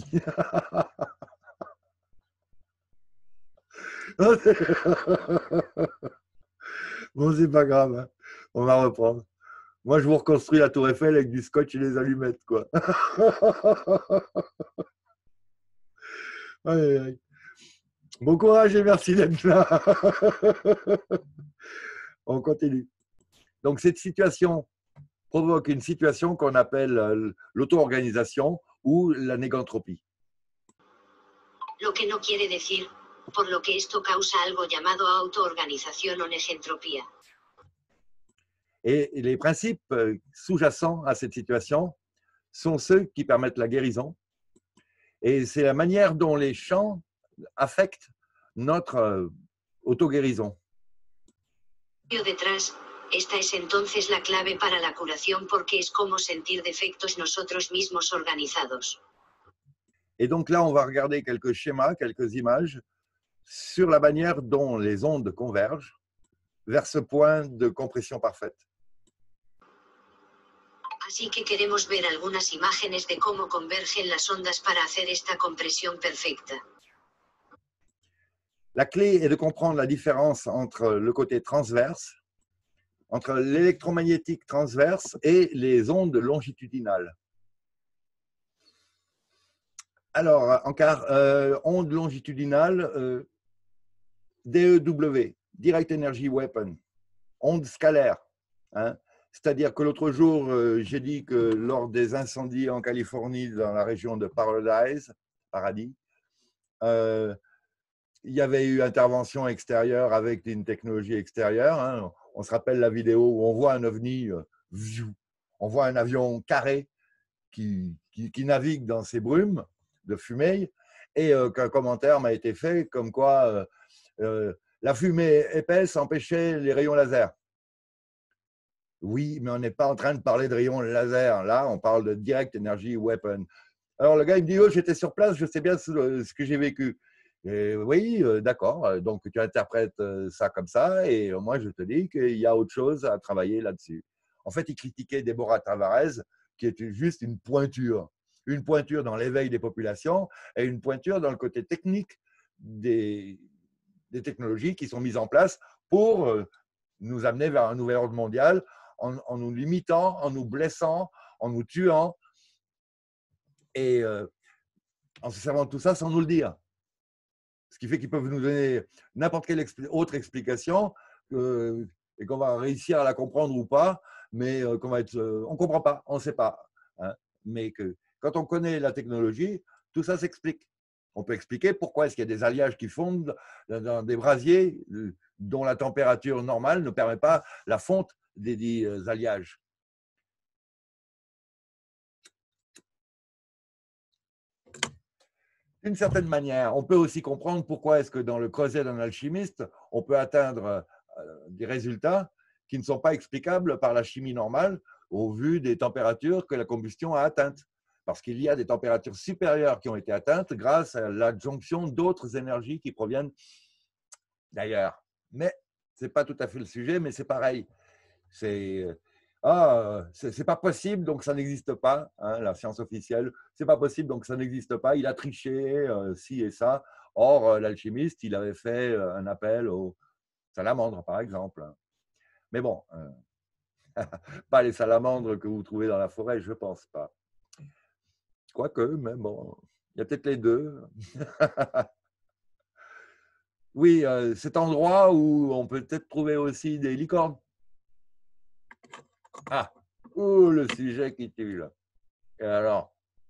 Bon, c'est pas grave. Hein. On va reprendre. Moi, je vous reconstruis la tour Eiffel avec du scotch et des allumettes, quoi. Aïe, aïe. Bon courage et merci d'être là. On continue. Donc, cette situation provoque une situation qu'on appelle l'auto-organisation ou la négantropie. Lo que no quiere decir, por lo que esto causa algo llamado autoorganización o negentropía. Et les principes sous-jacents à cette situation sont ceux qui permettent la guérison. Et c'est la manière dont les champs affectent notre auto-guérison. Detrás, esta es entonces la clave para la curación porque es como sentir defectos nosotros mismos organizados. Et donc là, on va regarder quelques schémas, quelques images sur la manière dont les ondes convergent vers ce point de compression parfaite. Así que queremos ver algunas imágenes de cómo convergen las ondas para hacer esta compresión perfecta. La clé est de comprendre la différence entre le côté transverse, entre l'électromagnétique transverse et les ondes longitudinales. Alors, en car, euh, onde longitudinale, euh, D E W, Direct Energy Weapon, onde scalaire. Hein. C'est-à-dire que l'autre jour, euh, j'ai dit que lors des incendies en Californie, dans la région de Paradise, Paradis, euh, il y avait eu intervention extérieure avec une technologie extérieure. Hein. On se rappelle la vidéo où on voit un ovni, euh, on voit un avion carré qui, qui, qui navigue dans ces brumes de fumée et euh, qu'un commentaire m'a été fait comme quoi euh, euh, la fumée épaisse empêchait les rayons laser. Oui, mais on n'est pas en train de parler de rayons laser. Là, on parle de Direct Energy Weapon. Alors, le gars, il me dit, oh, j'étais sur place, je sais bien ce, ce que j'ai vécu. Et oui, euh, d'accord. Donc, tu interprètes ça comme ça. Et moi, je te dis qu'il y a autre chose à travailler là-dessus. En fait, il critiquait Deborah Tavares, qui était juste une pointure. Une pointure dans l'éveil des populations et une pointure dans le côté technique des, des technologies qui sont mises en place pour euh, nous amener vers un nouvel ordre mondial en, en nous limitant, en nous blessant, en nous tuant et euh, en se servant de tout ça sans nous le dire. Ce qui fait qu'ils peuvent nous donner n'importe quelle expli- autre explication euh, et qu'on va réussir à la comprendre ou pas, mais euh, qu'on va être, euh, on ne comprend pas, on ne sait pas. Hein, mais que quand on connaît la technologie, tout ça s'explique. On peut expliquer pourquoi est-ce qu'il y a des alliages qui fondent dans des brasiers dont la température normale ne permet pas la fonte des dits alliages. D'une certaine manière, on peut aussi comprendre pourquoi est-ce que dans le creuset d'un alchimiste, on peut atteindre des résultats qui ne sont pas explicables par la chimie normale au vu des températures que la combustion a atteintes. Parce qu'il y a des températures supérieures qui ont été atteintes grâce à l'adjonction d'autres énergies qui proviennent d'ailleurs. Mais ce n'est pas tout à fait le sujet, mais c'est pareil. C'est ah, c'est pas possible, donc ça n'existe pas, hein, la science officielle. C'est pas possible, donc ça n'existe pas. Il a triché, euh, ci et ça. Or, euh, l'alchimiste, il avait fait euh, un appel aux salamandres, par exemple. Mais bon, euh, pas les salamandres que vous trouvez dans la forêt, je pense pas. Quoique, mais bon, il y a peut-être les deux. Oui, euh, cet endroit où on peut peut-être trouver aussi des licornes. Ah, ouh, le sujet qui tue là. Et alors,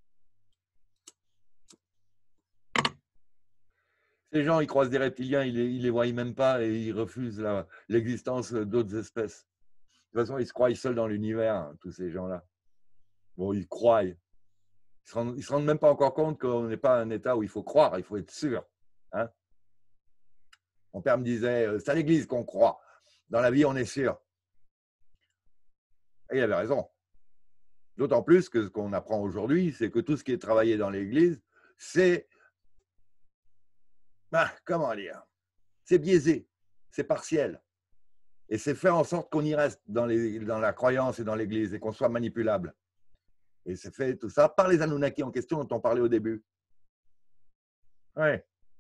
ces gens, ils croisent des reptiliens, ils les, ils les voient même pas et ils refusent la- l'existence d'autres espèces. De toute façon, ils se croient seuls dans l'univers, hein, tous ces gens-là. Bon, ils croient. Ils se rendent, ils se rendent même pas encore compte qu'on n'est pas un état où il faut croire, il faut être sûr. Hein. Mon père me disait, c'est à l'église qu'on croit. Dans la vie, on est sûr. Et il avait raison. D'autant plus que ce qu'on apprend aujourd'hui, c'est que tout ce qui est travaillé dans l'église, c'est, ah, comment dire, c'est biaisé, c'est partiel. Et c'est faire en sorte qu'on y reste dans, les, dans la croyance et dans l'église et qu'on soit manipulable. Et c'est fait tout ça par les Anunnaki en question dont on parlait au début. Ouais.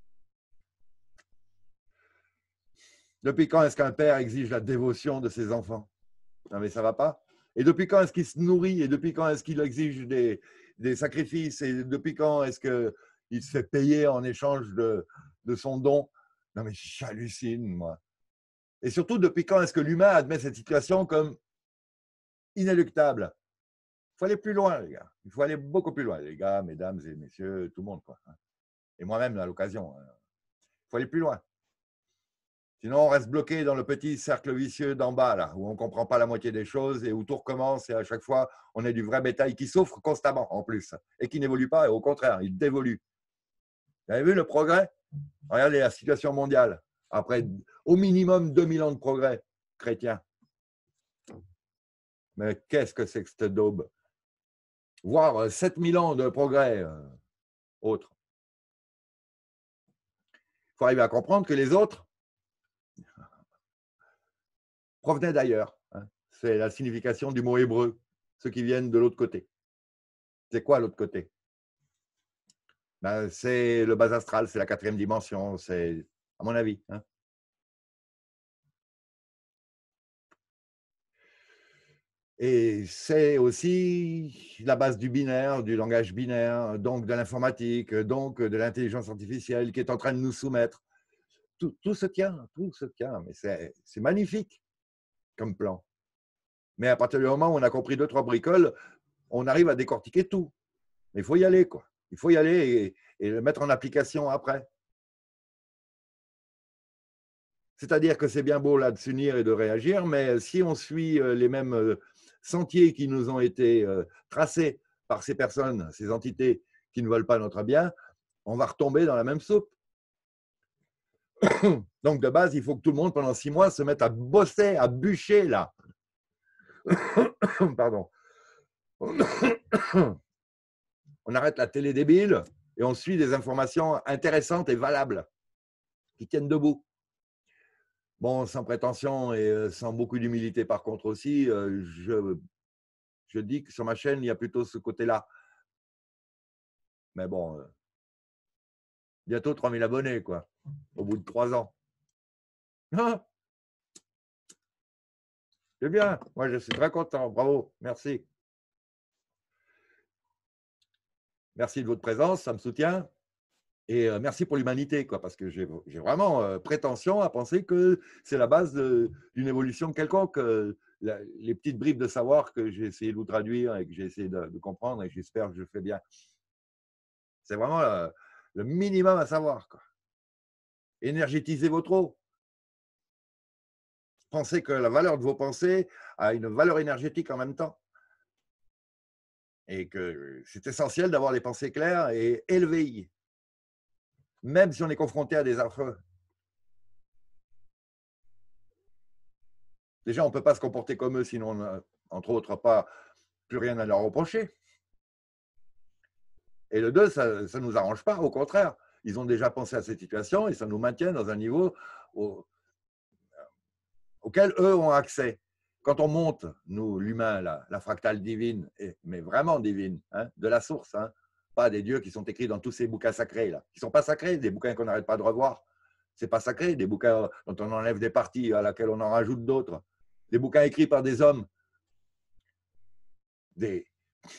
Depuis quand est-ce qu'un père exige la dévotion de ses enfants? Non mais ça va pas. Et depuis quand est-ce qu'il se nourrit? Et depuis quand est-ce qu'il exige des, des sacrifices? Et depuis quand est-ce qu'il se fait payer en échange de, de son don? Non mais j'hallucine, moi. Et surtout, depuis quand est-ce que l'humain admet cette situation comme inéluctable? Il faut aller plus loin, les gars. Il faut aller beaucoup plus loin, les gars, mesdames et messieurs, tout le monde, quoi. Et moi-même, à l'occasion. Il faut aller plus loin. Sinon, on reste bloqué dans le petit cercle vicieux d'en bas, là, où on ne comprend pas la moitié des choses et où tout recommence et à chaque fois, on est du vrai bétail qui souffre constamment, en plus, et qui n'évolue pas, et au contraire, il dévolue. Vous avez vu le progrès? Regardez la situation mondiale, après au minimum deux mille ans de progrès chrétien. Mais qu'est-ce que c'est que cette daube? Voire sept mille ans de progrès euh, autres. Il faut arriver à comprendre que les autres provenaient d'ailleurs. Hein. C'est la signification du mot hébreu, ceux qui viennent de l'autre côté. C'est quoi l'autre côté? Ben, c'est le bas astral, c'est la quatrième dimension, c'est à mon avis. Hein. Et c'est aussi la base du binaire, du langage binaire, donc de l'informatique, donc de l'intelligence artificielle qui est en train de nous soumettre. Tout, tout se tient, tout se tient, mais c'est magnifique comme plan. Mais à partir du moment où on a compris deux, trois bricoles, on arrive à décortiquer tout. Mais il faut y aller, quoi. Il faut y aller et, et le mettre en application après. C'est-à-dire que c'est bien beau là de s'unir et de réagir, mais si on suit les mêmes sentiers qui nous ont été euh, tracés par ces personnes, ces entités qui ne veulent pas notre bien, on va retomber dans la même soupe. Donc, de base, il faut que tout le monde, pendant six mois, se mette à bosser, à bûcher, là. Pardon. On arrête la télé débile et on suit des informations intéressantes et valables qui tiennent debout. Bon, sans prétention et sans beaucoup d'humilité, par contre aussi, je, je dis que sur ma chaîne, il y a plutôt ce côté-là. Mais bon, bientôt trois mille abonnés, quoi, au bout de trois ans. Ah, c'est bien, moi je suis très content, bravo, merci. Merci de votre présence, ça me soutient. Et euh, merci pour l'humanité, quoi, parce que j'ai vraiment euh, prétention à penser que c'est la base d'une évolution quelconque. Euh, la, les petites bribes de savoir que j'ai essayé de vous traduire et que j'ai essayé de, de comprendre et j'espère que je fais bien. C'est vraiment le, le minimum à savoir, quoi. Énergétisez votre eau. Pensez que la valeur de vos pensées a une valeur énergétique en même temps. Et que c'est essentiel d'avoir des pensées claires et élevées. Même si on est confronté à des affreux. Déjà, on ne peut pas se comporter comme eux, sinon on n'a, entre autres, pas plus rien à leur reprocher. Et le deux, ça ne nous arrange pas, au contraire. Ils ont déjà pensé à cette situation et ça nous maintient dans un niveau au, auquel eux ont accès. Quand on monte, nous, l'humain, la, la fractale divine, et, mais vraiment divine, hein, de la source, hein, pas des dieux qui sont écrits dans tous ces bouquins sacrés, là, qui ne sont pas sacrés, des bouquins qu'on n'arrête pas de revoir. Ce n'est pas sacré, des bouquins dont on enlève des parties à laquelle on en rajoute d'autres. Des bouquins écrits par des hommes. Des...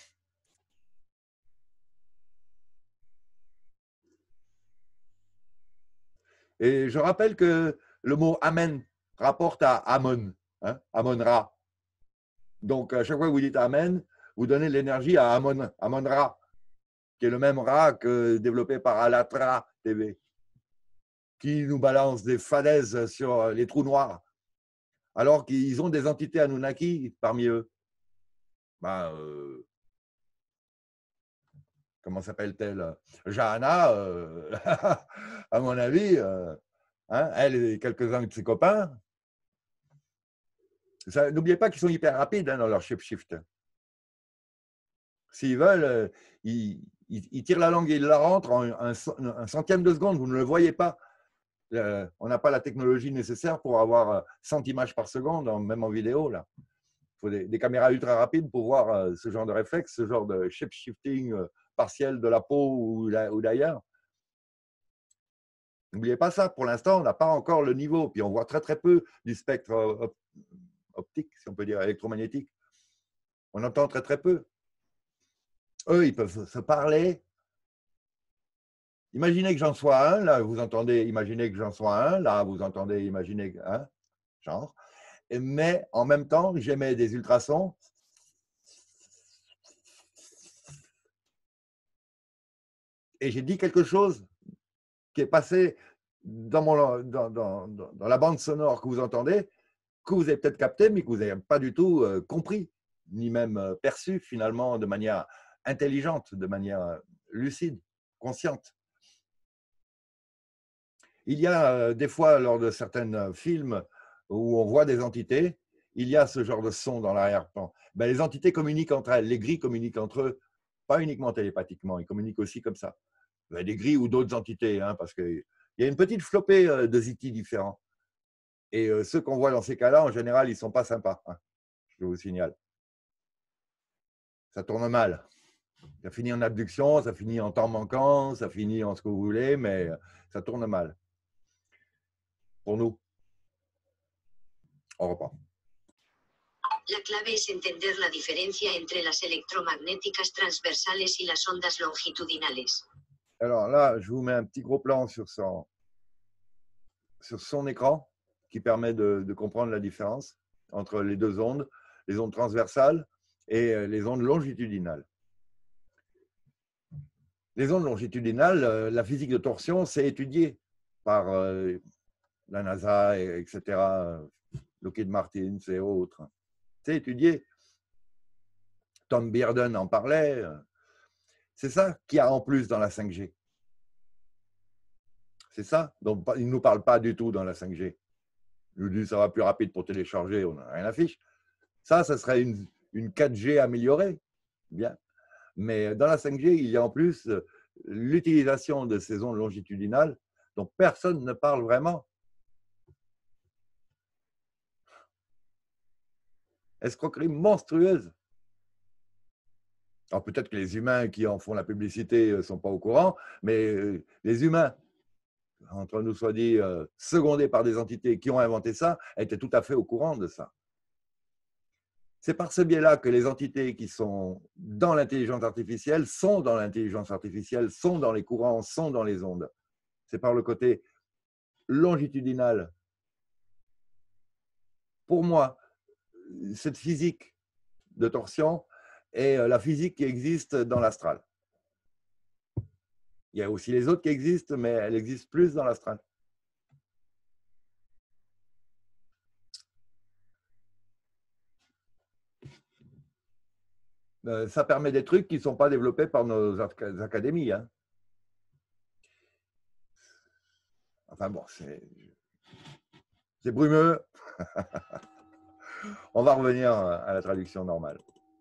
Et je rappelle que le mot Amen rapporte à Amon, hein, Amon-Ra. Donc, à chaque fois que vous dites Amen, vous donnez de l'énergie à Amon, Amon-Ra, qui est le même Ra que développé par Alatra T V, qui nous balance des falaises sur les trous noirs, alors qu'ils ont des entités Anunnaki parmi eux. Ben, euh, comment s'appelle-t-elle? Jahana, euh, à mon avis, euh, hein, elle et quelques-uns de ses copains. N'oubliez pas qu'ils sont hyper rapides hein, dans leur shape-shift. S'ils veulent, euh, ils, ils, ils tirent la langue et ils la rentrent en un, un centième de seconde, vous ne le voyez pas. Euh, on n'a pas la technologie nécessaire pour avoir cent images par seconde, même en vidéo. Là. Il faut des, des caméras ultra rapides pour voir euh, ce genre de réflexe, ce genre de shape-shifting euh, partiel de la peau ou, ou d'ailleurs. N'oubliez pas ça, pour l'instant, on n'a pas encore le niveau. Puis on voit très très peu du spectre op optique, si on peut dire, électromagnétique. On entend très très peu. Eux, ils peuvent se parler. Imaginez que j'en sois un, là, vous entendez, imaginez que j'en sois un, là, vous entendez, imaginez, hein, genre. Mais en même temps, j'émets des ultrasons. Et j'ai dit quelque chose qui est passé dans, mon, dans, dans, dans la bande sonore que vous entendez, que vous avez peut-être capté, mais que vous n'avez pas du tout euh, compris, ni même euh, perçu finalement de manière intelligente, de manière euh, lucide, consciente. Il y a euh, des fois, lors de certains films où on voit des entités, il y a ce genre de son dans l'arrière-plan. Ben, les entités communiquent entre elles, les gris communiquent entre eux, pas uniquement télépathiquement, ils communiquent aussi comme ça. Ben, des gris ou d'autres entités, hein, parce qu'il y a une petite flopée de zitis différents. Et euh, ceux qu'on voit dans ces cas-là, en général, ils ne sont pas sympas, hein, je vous signale. Ça tourne mal. Ça finit en abduction, ça finit en temps manquant, ça finit en ce que vous voulez, mais ça tourne mal. Pour nous. Au revoir. La clave es entender la diferencia entre las electromagnéticas transversales y las ondas longitudinales. Alors là, je vous mets un petit gros plan sur son, sur son écran qui permet de, de comprendre la différence entre les deux ondes, les ondes transversales et les ondes longitudinales. Les ondes longitudinales, la physique de torsion, c'est étudié par euh, la NASA, et cetera, Lockheed Martin et autres. C'est étudié. Tom Bearden en parlait. C'est ça qu'il y a en plus dans la cinq G. C'est ça dont il ne nous parle pas du tout dans la cinq G. Il nous dit que ça va plus rapide pour télécharger, on n'a rien à fiche. Ça, ça serait une, une quatre G améliorée. Bien. Mais dans la cinq G, il y a en plus l'utilisation de ces ondes longitudinales dont personne ne parle vraiment. Escroquerie monstrueuse. Alors peut-être que les humains qui en font la publicité ne sont pas au courant, mais les humains, entre nous soit dit, euh, secondés par des entités qui ont inventé ça, étaient tout à fait au courant de ça. C'est par ce biais-là que les entités qui sont dans l'intelligence artificielle sont dans l'intelligence artificielle, sont dans les courants, sont dans les ondes. C'est par le côté longitudinal. Pour moi, cette physique de torsion est la physique qui existe dans l'astral. Il y a aussi les autres qui existent, mais elle existe plus dans l'astral. Ça permet des trucs qui ne sont pas développés par nos académies. Hein. Enfin bon, c'est brumeux. On va revenir à la traduction normale.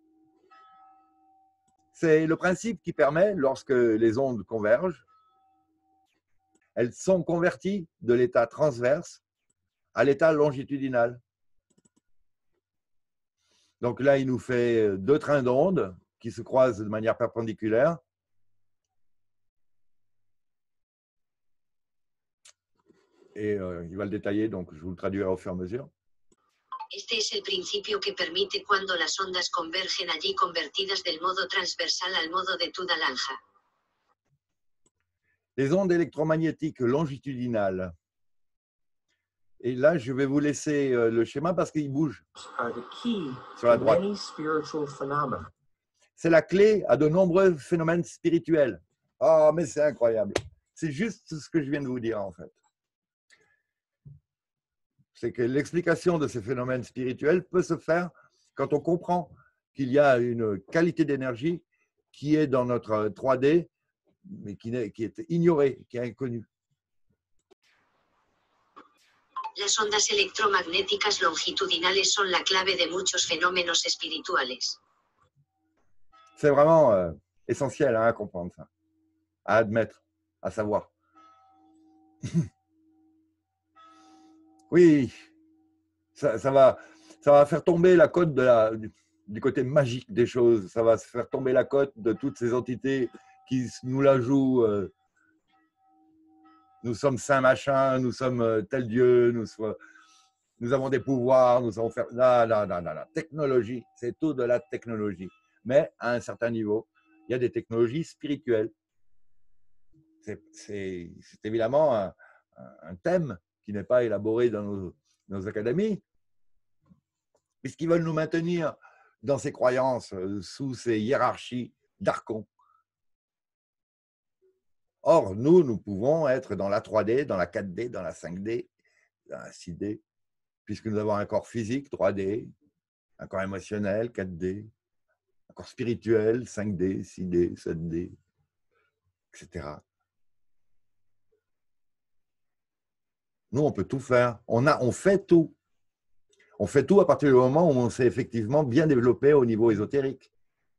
C'est le principe qui permet, lorsque les ondes convergent, elles sont converties de l'état transverse à l'état longitudinal. Donc là, il nous fait deux trains d'ondes qui se croisent de manière perpendiculaire. Et euh, il va le détailler, donc je vous le traduirai au fur et à mesure. Este es el principio que permite cuando las ondas convergen allí convertidas del modo transversal al modo de toda lanja. Les ondes électromagnétiques longitudinales. Et là, je vais vous laisser le schéma parce qu'il bouge sur la droite. C'est la clé à de nombreux phénomènes spirituels. Oh, mais c'est incroyable. C'est juste ce que je viens de vous dire, en fait. C'est que l'explication de ces phénomènes spirituels peut se faire quand on comprend qu'il y a une qualité d'énergie qui est dans notre trois D, mais qui est, qui est ignorée, qui est inconnue. Las ondas electromagnéticas longitudinales son la clave de muchos fenómenos espirituales. C'est vraiment euh, essentiel hein, à comprendre ça, à admettre, à savoir. Oui, ça, ça, va, ça va faire tomber la cote de la, du, du côté magique des choses. Ça va faire tomber la cote de toutes ces entités qui nous la jouent. Euh, nous sommes saint machin, nous sommes tel Dieu, nous, nous avons des pouvoirs, nous savons faire… Non, non, non, non, non. Technologie, c'est tout de la technologie. Mais à un certain niveau, il y a des technologies spirituelles. C'est évidemment un, un thème qui n'est pas élaboré dans nos, nos académies, puisqu'ils veulent nous maintenir dans ces croyances, sous ces hiérarchies d'archons. Or, nous, nous pouvons être dans la trois D, dans la quatre D, dans la cinq D, dans la six D, puisque nous avons un corps physique, trois D, un corps émotionnel, quatre D, un corps spirituel, cinq D, six D, sept D, et cetera. Nous, on peut tout faire. On, a, on fait tout. On fait tout à partir du moment où on s'est effectivement bien développé au niveau ésotérique.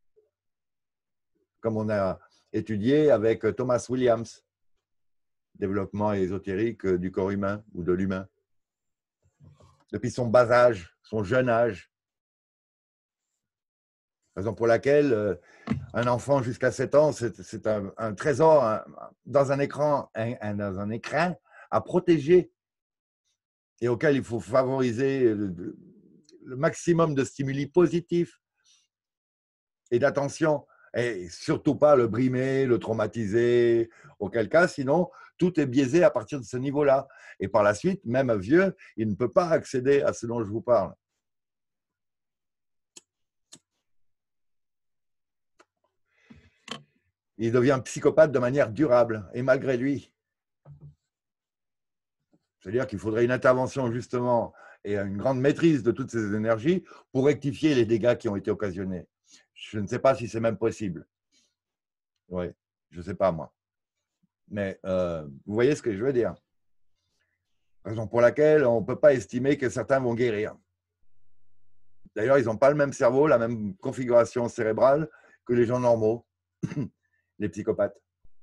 Comme on a étudié avec Thomas Williams, développement ésotérique du corps humain ou de l'humain. Depuis son bas âge, son jeune âge. Raison pour laquelle un enfant jusqu'à sept ans, c'est un, un trésor un, dans un écran, un, un, dans un écran à protéger et auquel il faut favoriser le, le maximum de stimuli positifs et d'attention, et surtout pas le brimer, le traumatiser, auquel cas, sinon, tout est biaisé à partir de ce niveau-là. Et par la suite, même vieux, il ne peut pas accéder à ce dont je vous parle. Il devient psychopathe de manière durable, et malgré lui. C'est-à-dire qu'il faudrait une intervention justement et une grande maîtrise de toutes ces énergies pour rectifier les dégâts qui ont été occasionnés. Je ne sais pas si c'est même possible. Oui, je ne sais pas moi. Mais euh, vous voyez ce que je veux dire. Raison pour laquelle on ne peut pas estimer que certains vont guérir. D'ailleurs, ils n'ont pas le même cerveau, la même configuration cérébrale que les gens normaux, les psychopathes.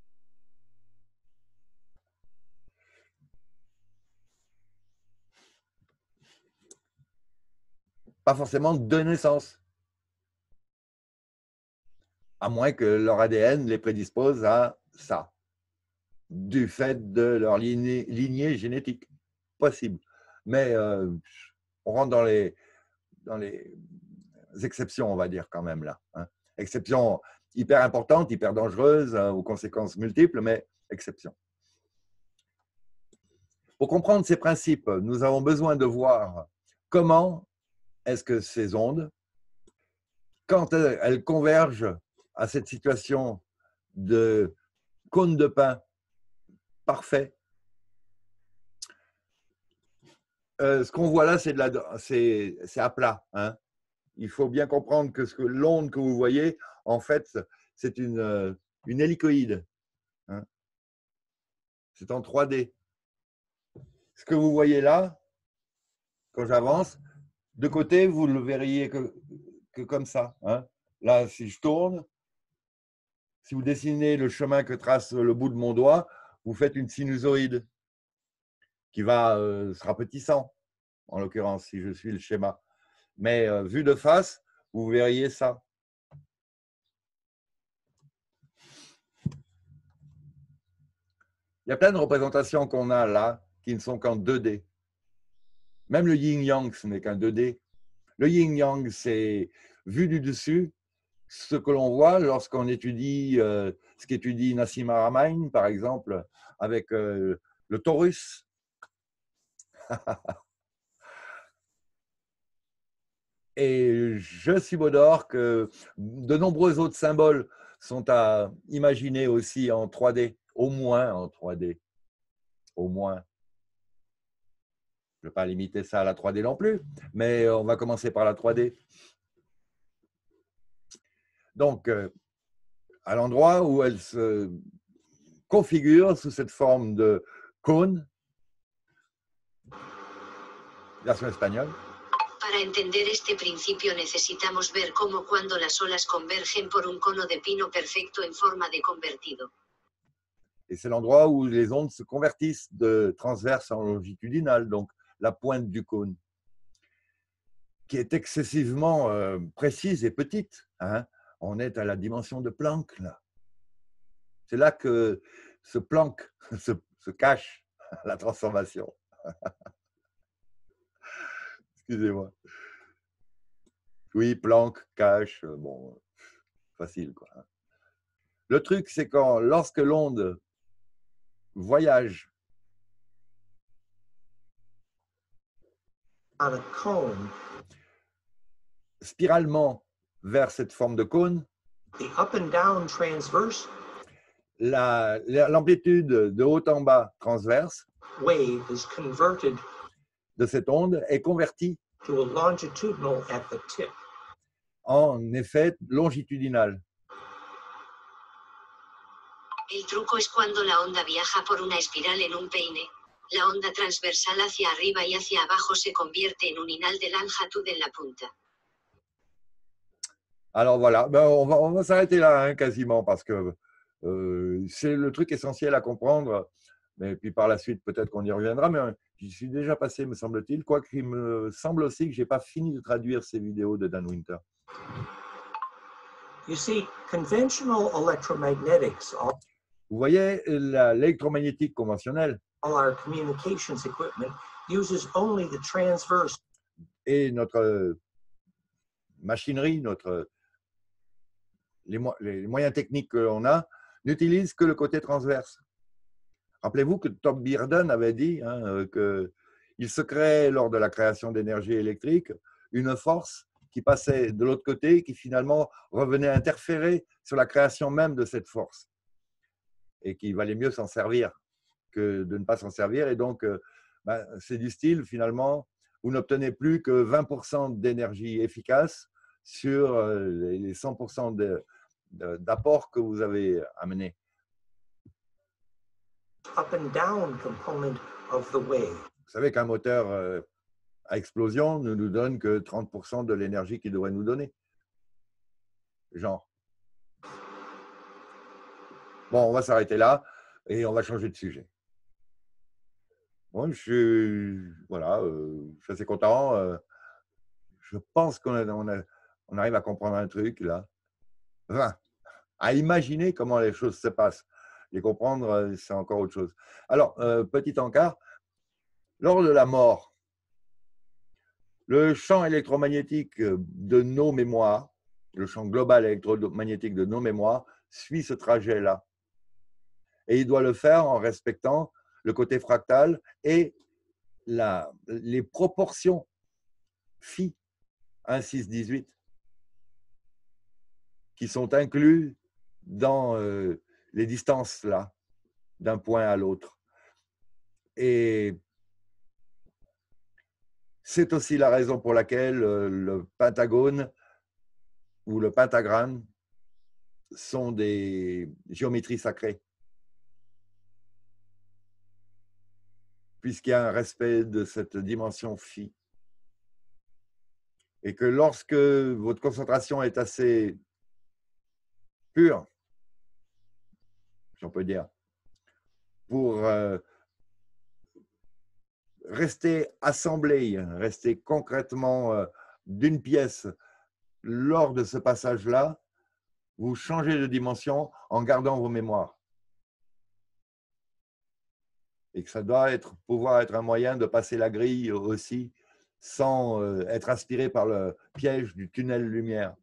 Pas forcément de naissance, à moins que leur A D N les prédispose à ça, du fait de leur lignée, lignée génétique. Possible. Mais euh, on rentre dans les, dans les exceptions, on va dire, quand même, là. Hein. Exceptions hyper importantes, hyper dangereuses, hein, aux conséquences multiples, mais exceptions. Pour comprendre ces principes, nous avons besoin de voir comment est-ce que ces ondes, quand elles convergent à cette situation de cône de pain parfait, euh, ce qu'on voit là, c'est à plat. Hein. Il faut bien comprendre que, que l'onde que vous voyez, en fait, c'est une, une hélicoïde. Hein. C'est en trois D. Ce que vous voyez là, quand j'avance, de côté, vous ne le verriez que, que comme ça. Hein. Là, si je tourne, si vous dessinez le chemin que trace le bout de mon doigt, vous faites une sinusoïde qui va euh, se rapetissant, en l'occurrence, si je suis le schéma. Mais euh, vu de face, vous verriez ça. Il y a plein de représentations qu'on a là qui ne sont qu'en deux D. Même le yin-yang, ce n'est qu'un deux D. Le yin-yang, c'est vu du dessus, ce que l'on voit lorsqu'on étudie euh, ce qu'étudie Nassim Haramein, par exemple, avec euh, le torus. Et je subodore que de nombreux autres symboles sont à imaginer aussi en trois D, au moins en trois D, au moins. Je ne vais pas limiter ça à la trois D non plus, mais on va commencer par la trois D. Donc, à l'endroit où elle se configure sous cette forme de cône, version espagnole. Para entender este principio necesitamos ver cómo cuando las olas convergen por un cono de pino perfecto en forma de convertido. Et c'est l'endroit où les ondes se convertissent de transverse en longitudinale, donc la pointe du cône, qui est excessivement euh, précise et petite. Hein. On est à la dimension de Planck, là. C'est là que ce Planck se, se cache, la transformation. Excusez-moi. Oui, Planck, cache, bon, facile, quoi. Le truc, c'est quand, lorsque l'onde voyage on a cone, spiralement vers cette forme de cône, the up and down transverse l'amplitude de haut en bas transverse wave is converted de cette onde est convertie to a longitudinal at the tip. En effet longitudinal. El truco es cuando la onda viaja por una espiral en un peine. La onda transversal hacia arriba y hacia abajo se convierte en un hinal de longitud en la punta. Alors voilà, ben on va, on va s'arrêter là hein, quasiment parce que euh, c'est le truc essentiel à comprendre. Mais puis par la suite, peut-être qu'on y reviendra. Mais j'y suis déjà passé, me semble-t-il. Quoique il me semble aussi que je n'ai pas fini de traduire ces vidéos de Dan Winter. You see, conventional electromagnetics, all, Vous voyez, l'électromagnétique conventionnelle all our communications equipment uses only the transverse. Et notre machinerie, notre, les, les moyens techniques que l'on a, n'utilisent que le côté transverse. Rappelez-vous que Tom Bearden avait dit hein, qu'il se crée, lors de la création d'énergie électrique, une force qui passait de l'autre côté, qui finalement revenait interférer sur la création même de cette force. Et qu'il valait mieux s'en servir que de ne pas s'en servir. Et donc, ben, c'est du style, finalement, vous n'obtenez plus que vingt pour cent d'énergie efficace sur euh, les cent pour cent de, de, d'apport que vous avez amené. Up and down component of the wave. Vous savez qu'un moteur euh, à explosion ne nous donne que trente pour cent de l'énergie qu'il devrait nous donner. Genre. Bon, on va s'arrêter là et on va changer de sujet. Bon, je suis, voilà, euh, je suis assez content. Euh, je pense qu'on a, on a, on arrive à comprendre un truc là. Enfin, à imaginer comment les choses se passent. Les comprendre, c'est encore autre chose. Alors, euh, petit encart, lors de la mort, le champ électromagnétique de nos mémoires, le champ global électromagnétique de nos mémoires, suit ce trajet-là. Et il doit le faire en respectant le côté fractal et la, les proportions phi un, six, dix-huit qui sont inclus dans euh, les distances là, d'un point à l'autre. Et c'est aussi la raison pour laquelle euh, le pentagone ou le pentagramme sont des géométries sacrées. Puisqu'il y a un respect de cette dimension phi. Et que lorsque votre concentration est assez pure, si on peut dire, pour euh, rester assemblé, rester concrètement euh, d'une pièce lors de ce passage-là, vous changez de dimension en gardant vos mémoires. Et que ça doit être, pouvoir être un moyen de passer la grille aussi sans euh, être aspiré par le piège du tunnel lumière.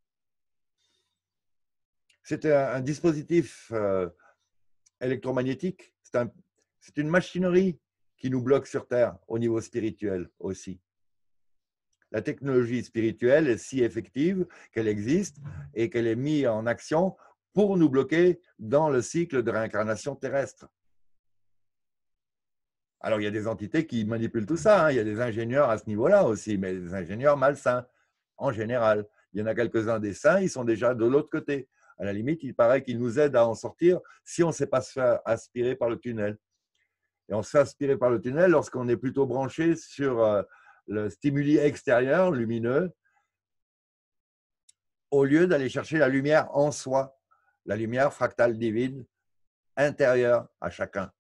C'est un, un dispositif euh, électromagnétique, c'est un, c'est une machinerie qui nous bloque sur Terre au niveau spirituel aussi. La technologie spirituelle est si effective qu'elle existe et qu'elle est mise en action pour nous bloquer dans le cycle de réincarnation terrestre. Alors, il y a des entités qui manipulent tout ça, hein. Il y a des ingénieurs à ce niveau-là aussi, mais des ingénieurs malsains, en général. Il y en a quelques-uns des saints, ils sont déjà de l'autre côté. À la limite, il paraît qu'ils nous aident à en sortir si on ne sait pas se faire aspirer par le tunnel. Et on se fait aspirer par le tunnel lorsqu'on est plutôt branché sur euh, le stimuli extérieur, lumineux, au lieu d'aller chercher la lumière en soi, la lumière fractale divine, intérieure à chacun.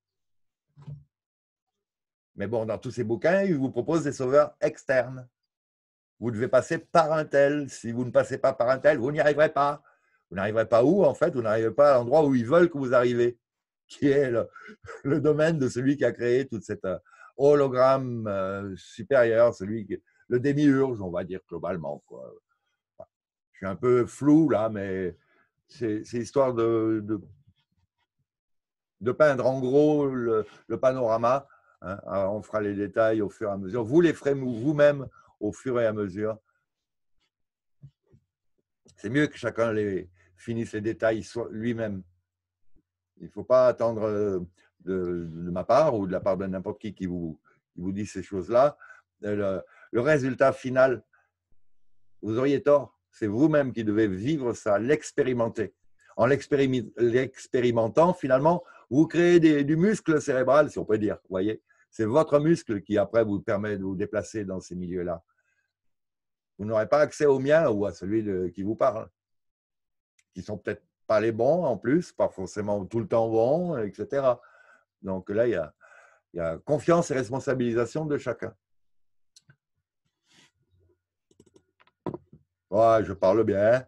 Mais bon, dans tous ces bouquins, ils vous proposent des sauveurs externes. Vous devez passer par un tel. Si vous ne passez pas par un tel, vous n'y arriverez pas. Vous n'arriverez pas où, en fait? Vous n'arriverez pas à l'endroit où ils veulent que vous arriviez, qui est le, le domaine de celui qui a créé toute cette hologramme euh, supérieur, celui qui, le démiurge, on va dire globalement, quoi. Je suis un peu flou là, mais c'est histoire de, de, de peindre en gros le, le panorama. Hein. Alors, on fera les détails au fur et à mesure. Vous les ferez vous-même au fur et à mesure. C'est mieux que chacun les, finisse les détails lui-même. Il ne faut pas attendre de, de ma part ou de la part de n'importe qui qui vous, qui vous dit ces choses-là. Le, le résultat final, vous auriez tort. C'est vous-même qui devez vivre ça, l'expérimenter. En l'expérimentant, finalement, vous créez des, du muscle cérébral, si on peut dire. Vous voyez, c'est votre muscle qui, après, vous permet de vous déplacer dans ces milieux-là. Vous n'aurez pas accès au mien ou à celui de, qui vous parle, qui sont peut-être pas les bons en plus, pas forcément tout le temps bons, et cetera. Donc là, il y a, il y a confiance et responsabilisation de chacun. Ouais, je parle bien.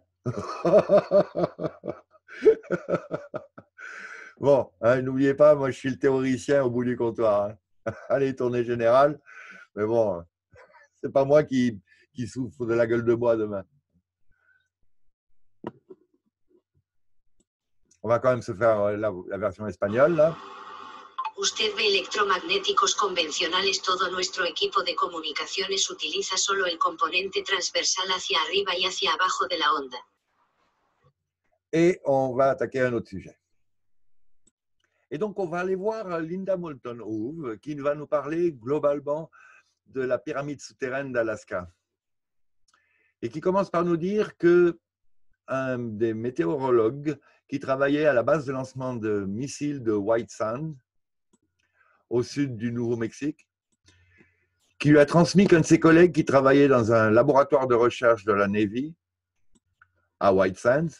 Bon, hein, n'oubliez pas, moi je suis le théoricien au bout du comptoir. Hein. Allez, tournée générale. Mais bon, c'est pas moi qui, qui souffre de la gueule de bois demain. On va quand même se faire la, la version espagnole là. Usted ve electromagnéticos convencionales. Todo nuestro equipo de comunicaciones utiliza solo el componente transversal hacia arriba y hacia abajo de la onda. Et on va attaquer un autre sujet. Et donc, on va aller voir Linda Moulton-Howe qui va nous parler globalement de la pyramide souterraine d'Alaska. et qui commence par nous dire que un des météorologues qui travaillait à la base de lancement de missiles de White Sands, au sud du Nouveau-Mexique, qui lui a transmis qu'un de ses collègues qui travaillait dans un laboratoire de recherche de la Navy à White Sands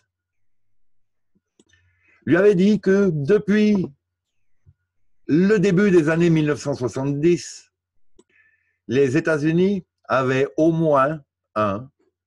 lui avait dit que depuis le début des années mille neuf cent soixante-dix, les États-Unis avaient au moins un,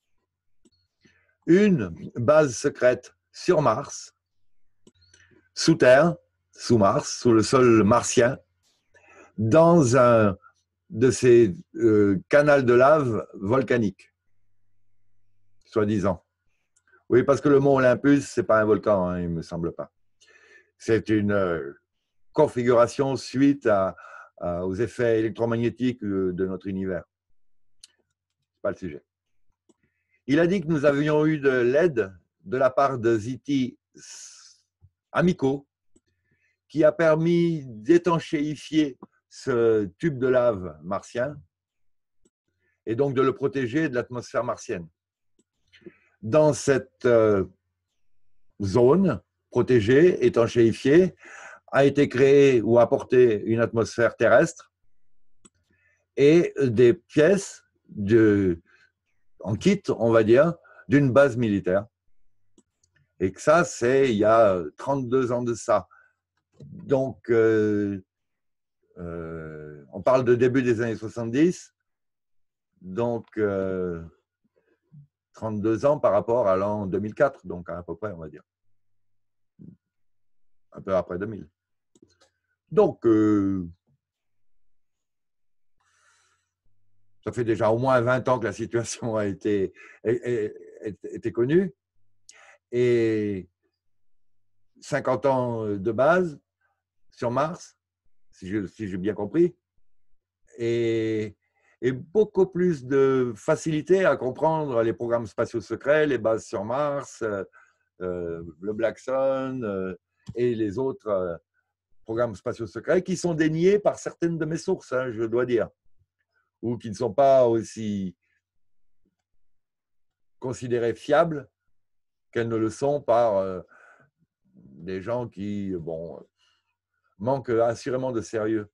une base secrète sur Mars, sous terre, sous Mars, sous le sol martien, dans un de ces euh, canals de lave volcaniques, soi-disant. Oui, parce que le mont Olympus, ce n'est pas un volcan, hein, il ne me semble pas. C'est une euh, configuration suite à, à, aux effets électromagnétiques de, de notre univers. Ce n'est pas le sujet. Il a dit que nous avions eu de l'aide de la part de Z T Amico, qui a permis d'étanchéifier ce tube de lave martien et donc de le protéger de l'atmosphère martienne. Dans cette euh, zone protégée, étanchéifiée, a été créée ou apportée une atmosphère terrestre et des pièces de, en kit, on va dire, d'une base militaire. Et que ça, c'est il y a trente-deux ans de ça. Donc, euh, euh, on parle de début des années soixante-dix, donc euh, trente-deux ans par rapport à l'an deux mille quatre, donc à peu près, on va dire. Un peu après deux mille. Donc, euh, ça fait déjà au moins vingt ans que la situation a été, été connue. Et cinquante ans de base sur Mars, si j'ai si j'ai bien compris, et, et beaucoup plus de facilité à comprendre les programmes spatiaux secrets, les bases sur Mars, euh, euh, le Black Sun euh, et les autres euh, programmes spatiaux secrets qui sont déniés par certaines de mes sources, hein, je dois dire, ou qui ne sont pas aussi considérées fiables qu'elles ne le sont par euh, des gens qui, bon, manquent assurément de sérieux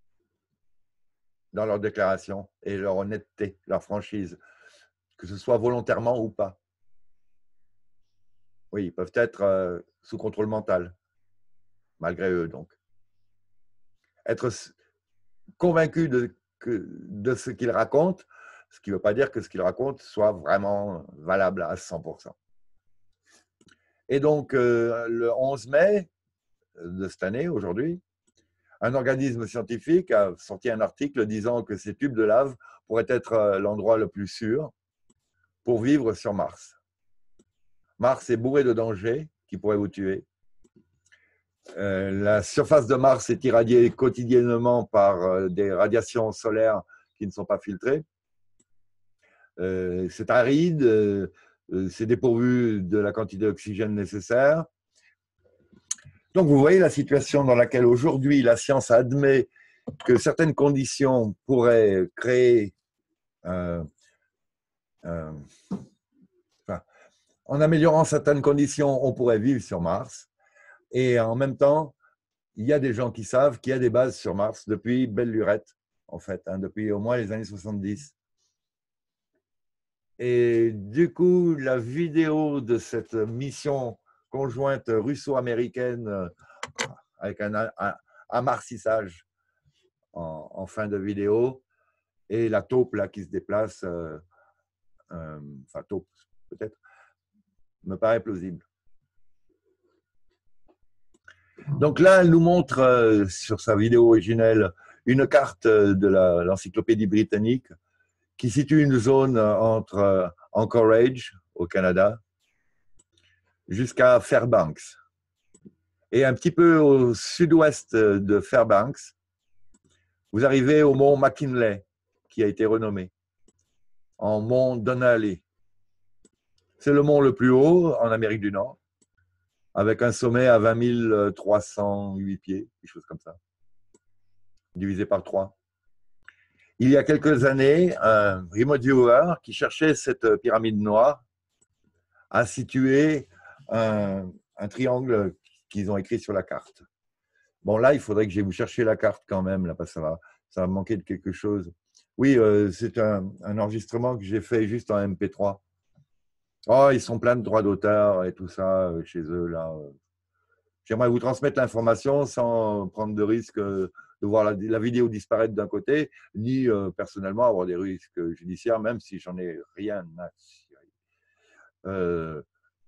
dans leur déclaration et leur honnêteté, leur franchise, que ce soit volontairement ou pas. Oui, ils peuvent être euh, sous contrôle mental, malgré eux donc. Être convaincus de, que, de ce qu'ils racontent, ce qui ne veut pas dire que ce qu'ils racontent soit vraiment valable à cent pour cent. Et donc, euh, le onze mai de cette année, aujourd'hui, un organisme scientifique a sorti un article disant que ces tubes de lave pourraient être l'endroit le plus sûr pour vivre sur Mars. Mars est bourré de dangers qui pourraient vous tuer. Euh, la surface de Mars est irradiée quotidiennement par euh, des radiations solaires qui ne sont pas filtrées. Euh, c'est aride, euh, c'est dépourvu de la quantité d'oxygène nécessaire. Donc, vous voyez la situation dans laquelle aujourd'hui la science admet que certaines conditions pourraient créer, euh, euh, enfin, en améliorant certaines conditions, on pourrait vivre sur Mars. Et en même temps, il y a des gens qui savent qu'il y a des bases sur Mars depuis belle lurette, en fait, hein, depuis au moins les années soixante-dix. Et du coup, la vidéo de cette mission conjointe russo-américaine avec un, un amarcissage en, en fin de vidéo et la taupe là qui se déplace, euh, euh, enfin taupe peut-être, me paraît plausible. Donc là, elle nous montre euh, sur sa vidéo originelle une carte de l'encyclopédie britannique qui situe une zone entre euh, Anchorage au Canada jusqu'à Fairbanks. Et un petit peu au sud-ouest de Fairbanks, vous arrivez au mont McKinley, qui a été renommé en mont Denali. C'est le mont le plus haut en Amérique du Nord, avec un sommet à vingt mille trois cent huit pieds, quelque chose comme ça, divisé par trois. il y a quelques années, un remote viewer qui cherchait cette pyramide noire a situé un, un triangle qu'ils ont écrit sur la carte. Bon, là, il faudrait que j'aille vous chercher la carte quand même, là, parce que ça va, ça va manquer de quelque chose. Oui, euh, c'est un, un enregistrement que j'ai fait juste en M P trois. Oh, ils sont pleins de droits d'auteur et tout ça euh, chez eux, là. J'aimerais vous transmettre l'information sans prendre de risque de voir la, la vidéo disparaître d'un côté, ni euh, personnellement avoir des risques judiciaires, même si j'en ai rien à cirer. Euh,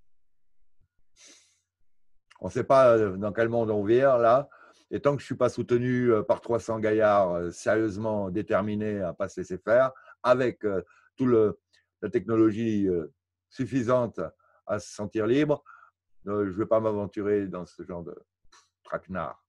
on ne sait pas dans quel monde on vit là. Et tant que je ne suis pas soutenu par trois cents gaillards sérieusement déterminés à ne pas se laisser faire, avec euh, toute la technologie euh, suffisante à se sentir libre, euh, je ne vais pas m'aventurer dans ce genre de traquenard.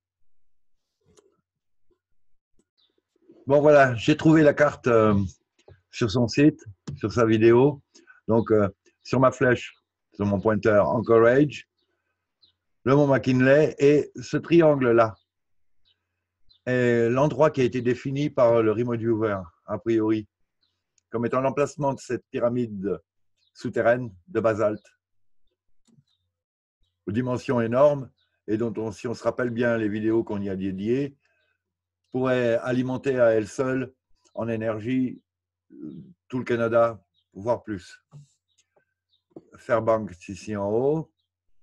Bon, voilà, j'ai trouvé la carte euh, sur son site, sur sa vidéo. Donc, euh, sur ma flèche, sur mon pointeur Anchorage, le mont McKinley et ce triangle-là est l'endroit qui a été défini par le remote viewer, a priori, comme étant l'emplacement de cette pyramide souterraine de basalte aux dimensions énormes et dont, on, si on se rappelle bien les vidéos qu'on y a dédiées, pourrait alimenter à elle seule en énergie tout le Canada, voire plus. Fairbanks ici en haut.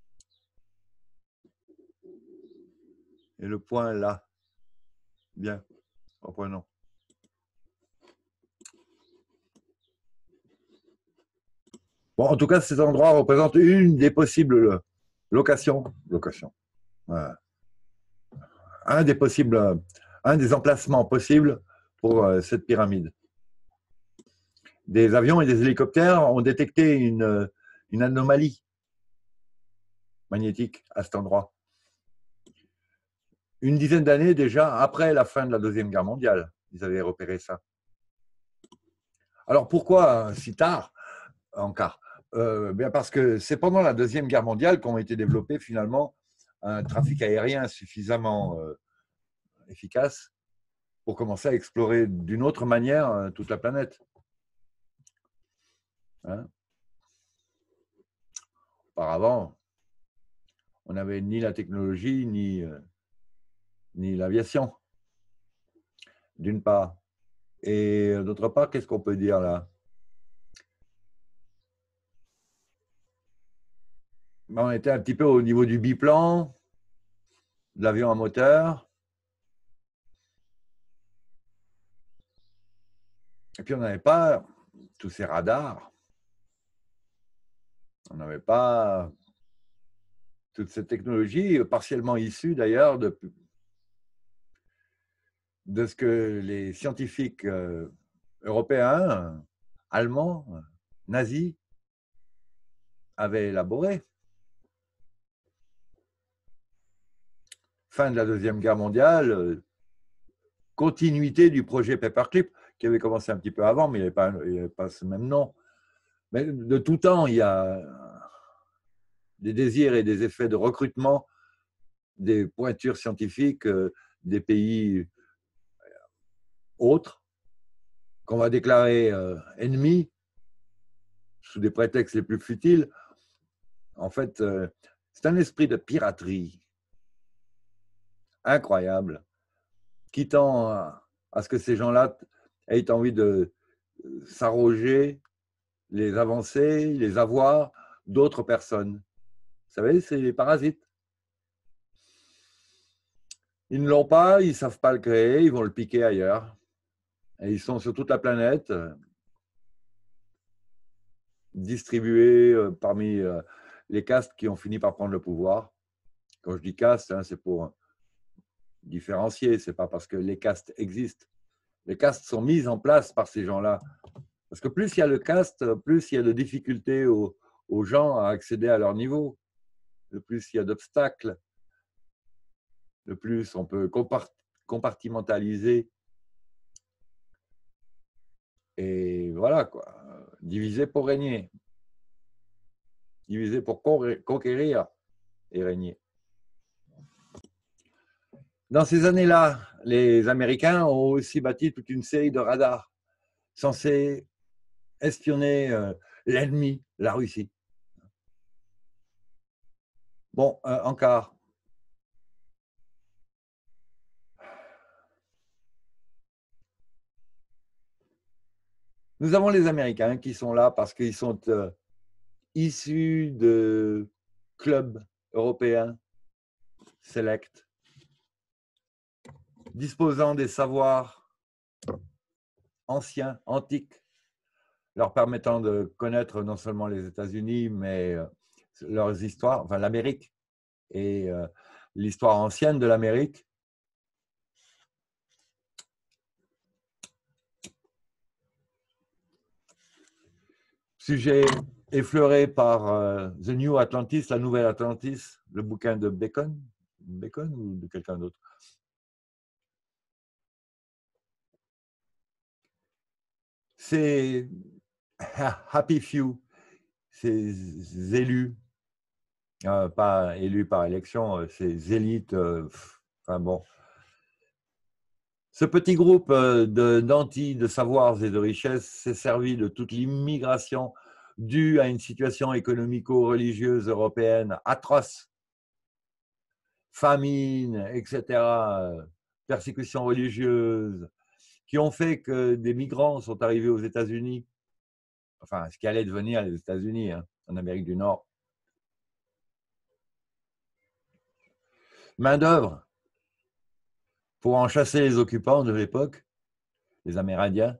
Et le point là. Bien, reprenons. Bon, en tout cas, cet endroit représente une des possibles locations. Location. Ouais. Un des possibles, un des emplacements possibles pour cette pyramide. Des avions et des hélicoptères ont détecté une, une anomalie magnétique à cet endroit. Une dizaine d'années déjà après la fin de la Deuxième Guerre mondiale, ils avaient repéré ça. Alors pourquoi si tard encore euh, bien parce que c'est pendant la Deuxième Guerre mondiale qu'ont été développés finalement un trafic aérien suffisamment euh, efficace pour commencer à explorer d'une autre manière euh, toute la planète. Hein? Auparavant, on n'avait ni la technologie, ni, euh, ni l'aviation, d'une part. Et d'autre part, qu'est-ce qu'on peut dire là? Ben, on était un petit peu au niveau du biplan, de l'avion à moteur. Et puis on n'avait pas tous ces radars. On n'avait pas toute cette technologie, partiellement issue d'ailleurs de, de ce que les scientifiques euh, européens, allemands, nazis avaient élaboré. Fin de la Deuxième Guerre mondiale, euh, continuité du projet Paperclip, qui avait commencé un petit peu avant, mais il n'y avait, avait pas ce même nom. Mais de tout temps, il y a des désirs et des effets de recrutement des pointures scientifiques euh, des pays autres qu'on va déclarer euh, ennemis sous des prétextes les plus futiles. En fait, euh, c'est un esprit de piraterie incroyable qui tend à, à ce que ces gens-là aient envie de s'arroger les avancées, les avoirs d'autres personnes. Vous savez, c'est les parasites. Ils ne l'ont pas, ils ne savent pas le créer, ils vont le piquer ailleurs. Et ils sont sur toute la planète, distribués parmi les castes qui ont fini par prendre le pouvoir. Quand je dis caste, hein, c'est pour différencier, ce n'est pas parce que les castes existent. Les castes sont mises en place par ces gens-là. Parce que plus il y a le caste, plus il y a de difficultés aux, aux gens à accéder à leur niveau. Le plus il y a d'obstacles, le plus on peut compartimentaliser. Et voilà, quoi. Diviser pour régner. Diviser pour conquérir et régner. Dans ces années-là, les Américains ont aussi bâti toute une série de radars censés espionner euh, l'ennemi, la Russie. Bon, euh, encore. Nous avons les Américains qui sont là parce qu'ils sont euh, issus de clubs européens select, disposant des savoirs anciens, antiques, leur permettant de connaître non seulement les États-Unis, mais euh, leurs histoires, enfin l'Amérique et euh, l'histoire ancienne de l'Amérique. Sujet effleuré par euh, The New Atlantis, la nouvelle Atlantis, le bouquin de Bacon, Bacon ou de quelqu'un d'autre. Ces happy few, ces élus, euh, pas élus par élection, ces élites, euh, enfin bon. Ce petit groupe de nantis, de savoirs et de richesses s'est servi de toute l'immigration due à une situation économico-religieuse européenne atroce, famine, et cetera, persécutions religieuses, qui ont fait que des migrants sont arrivés aux États-Unis, enfin, ce qui allait devenir les États-Unis, hein, en Amérique du Nord. Main-d'œuvre pour en chasser les occupants de l'époque, les Amérindiens.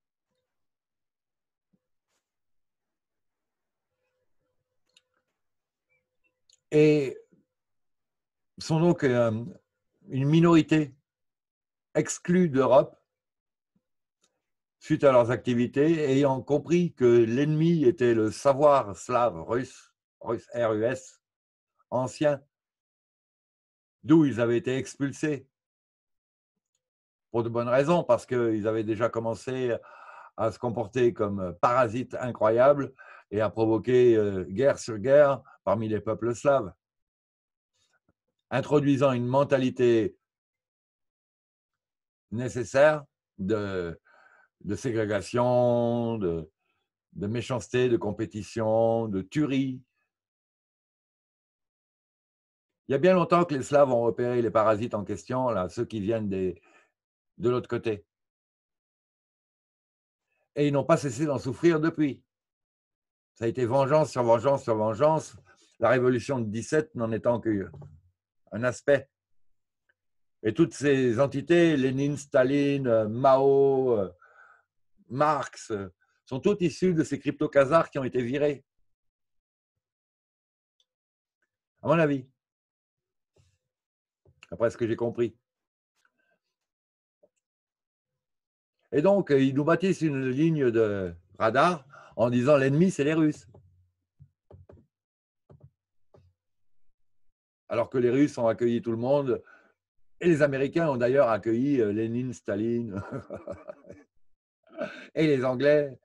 Et sont donc euh, une minorité exclue d'Europe suite à leurs activités, ayant compris que l'ennemi était le savoir slave russe, russe R U S, ancien, d'où ils avaient été expulsés. Pour de bonnes raisons, parce qu'ils avaient déjà commencé à se comporter comme parasites incroyables et à provoquer euh, guerre sur guerre parmi les peuples slaves, introduisant une mentalité nécessaire de, de ségrégation, de, de méchanceté, de compétition, de tuerie. Il y a bien longtemps que les Slaves ont repéré les parasites en question, là, ceux qui viennent des, de l'autre côté. Et ils n'ont pas cessé d'en souffrir depuis. Ça a été vengeance sur vengeance sur vengeance, la révolution de dix-sept n'en étant qu'un aspect. Et toutes ces entités, Lénine, Staline, Mao, Marx, sont toutes issues de ces crypto-khazars qui ont été virés. À mon avis. Après ce que j'ai compris. Et donc, ils nous bâtissent une ligne de radar en disant l'ennemi, c'est les Russes. Alors que les Russes ont accueilli tout le monde, et les Américains ont d'ailleurs accueilli Lénine, Staline, et les Anglais.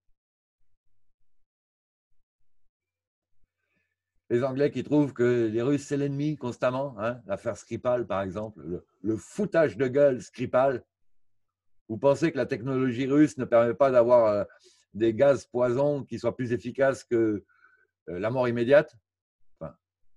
Les Anglais qui trouvent que les Russes, c'est l'ennemi constamment. Hein, l'affaire Skripal, par exemple, le, le foutage de gueule Skripal. Vous pensez que la technologie russe ne permet pas d'avoir euh, des gaz poisons qui soient plus efficaces que euh, la mort immédiate? Enfin.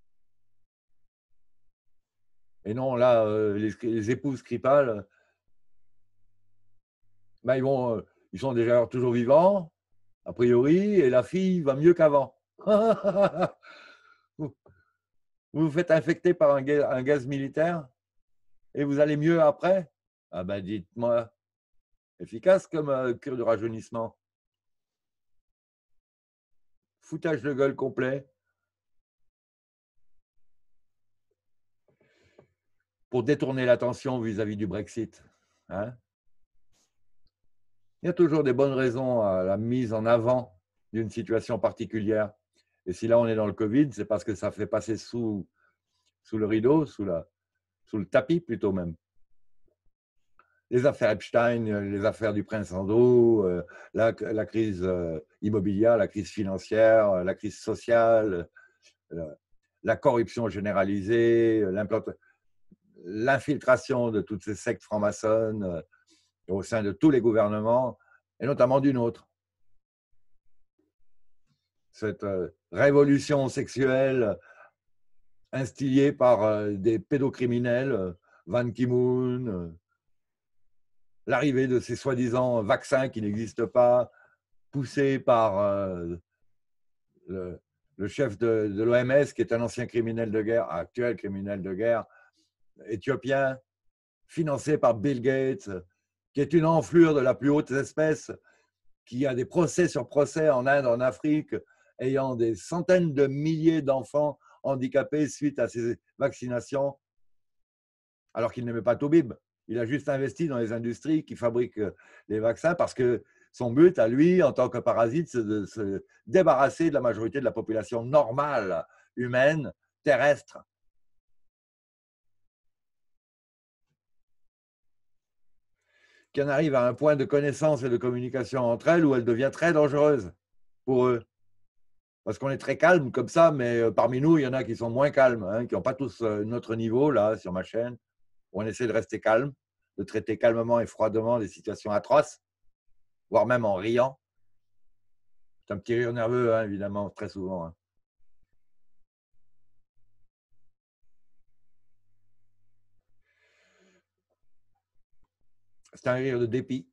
Et non, là, euh, les, les époux Skripal, ben, ils, vont, euh, ils sont déjà toujours vivants, a priori, et la fille va mieux qu'avant. vous, vous vous faites infecter par un gaz, un gaz militaire et vous allez mieux après? Ah ben, dites-moi. Efficace comme euh, cure de rajeunissement. Foutage de gueule complet. Pour détourner l'attention vis-à-vis du Brexit. Hein? Il y a toujours des bonnes raisons à la mise en avant d'une situation particulière. Et si là on est dans le Covid, c'est parce que ça fait passer sous, sous le rideau, sous, la, sous le tapis plutôt même. Les affaires Epstein, les affaires du prince Andrew, la, la crise immobilière, la crise financière, la crise sociale, la, la corruption généralisée, l'infiltration de toutes ces sectes franc-maçonnes euh, au sein de tous les gouvernements, et notamment du nôtre. Cette euh, révolution sexuelle instillée par euh, des pédocriminels, euh, Ban Ki-moon, euh, l'arrivée de ces soi-disant vaccins qui n'existent pas, poussés par euh, le, le chef de, de l'O M S, qui est un ancien criminel de guerre, actuel criminel de guerre, éthiopien, financé par Bill Gates, qui est une enflure de la plus haute espèce, qui a des procès sur procès en Inde, en Afrique, ayant des centaines de milliers d'enfants handicapés suite à ces vaccinations, alors qu'il n'aimait pas Toubib. Il a juste investi dans les industries qui fabriquent les vaccins parce que son but, à lui, en tant que parasite, c'est de se débarrasser de la majorité de la population normale, humaine, terrestre. Qui en arrive à un point de connaissance et de communication entre elles où elle devient très dangereuse pour eux. Parce qu'on est très calme comme ça, mais parmi nous, il y en a qui sont moins calmes, hein, qui n'ont pas tous notre niveau, là, sur ma chaîne, où on essaie de rester calme, de traiter calmement et froidement des situations atroces, voire même en riant. C'est un petit rire nerveux, hein, évidemment, très souvent. Hein. C'est un rire de dépit.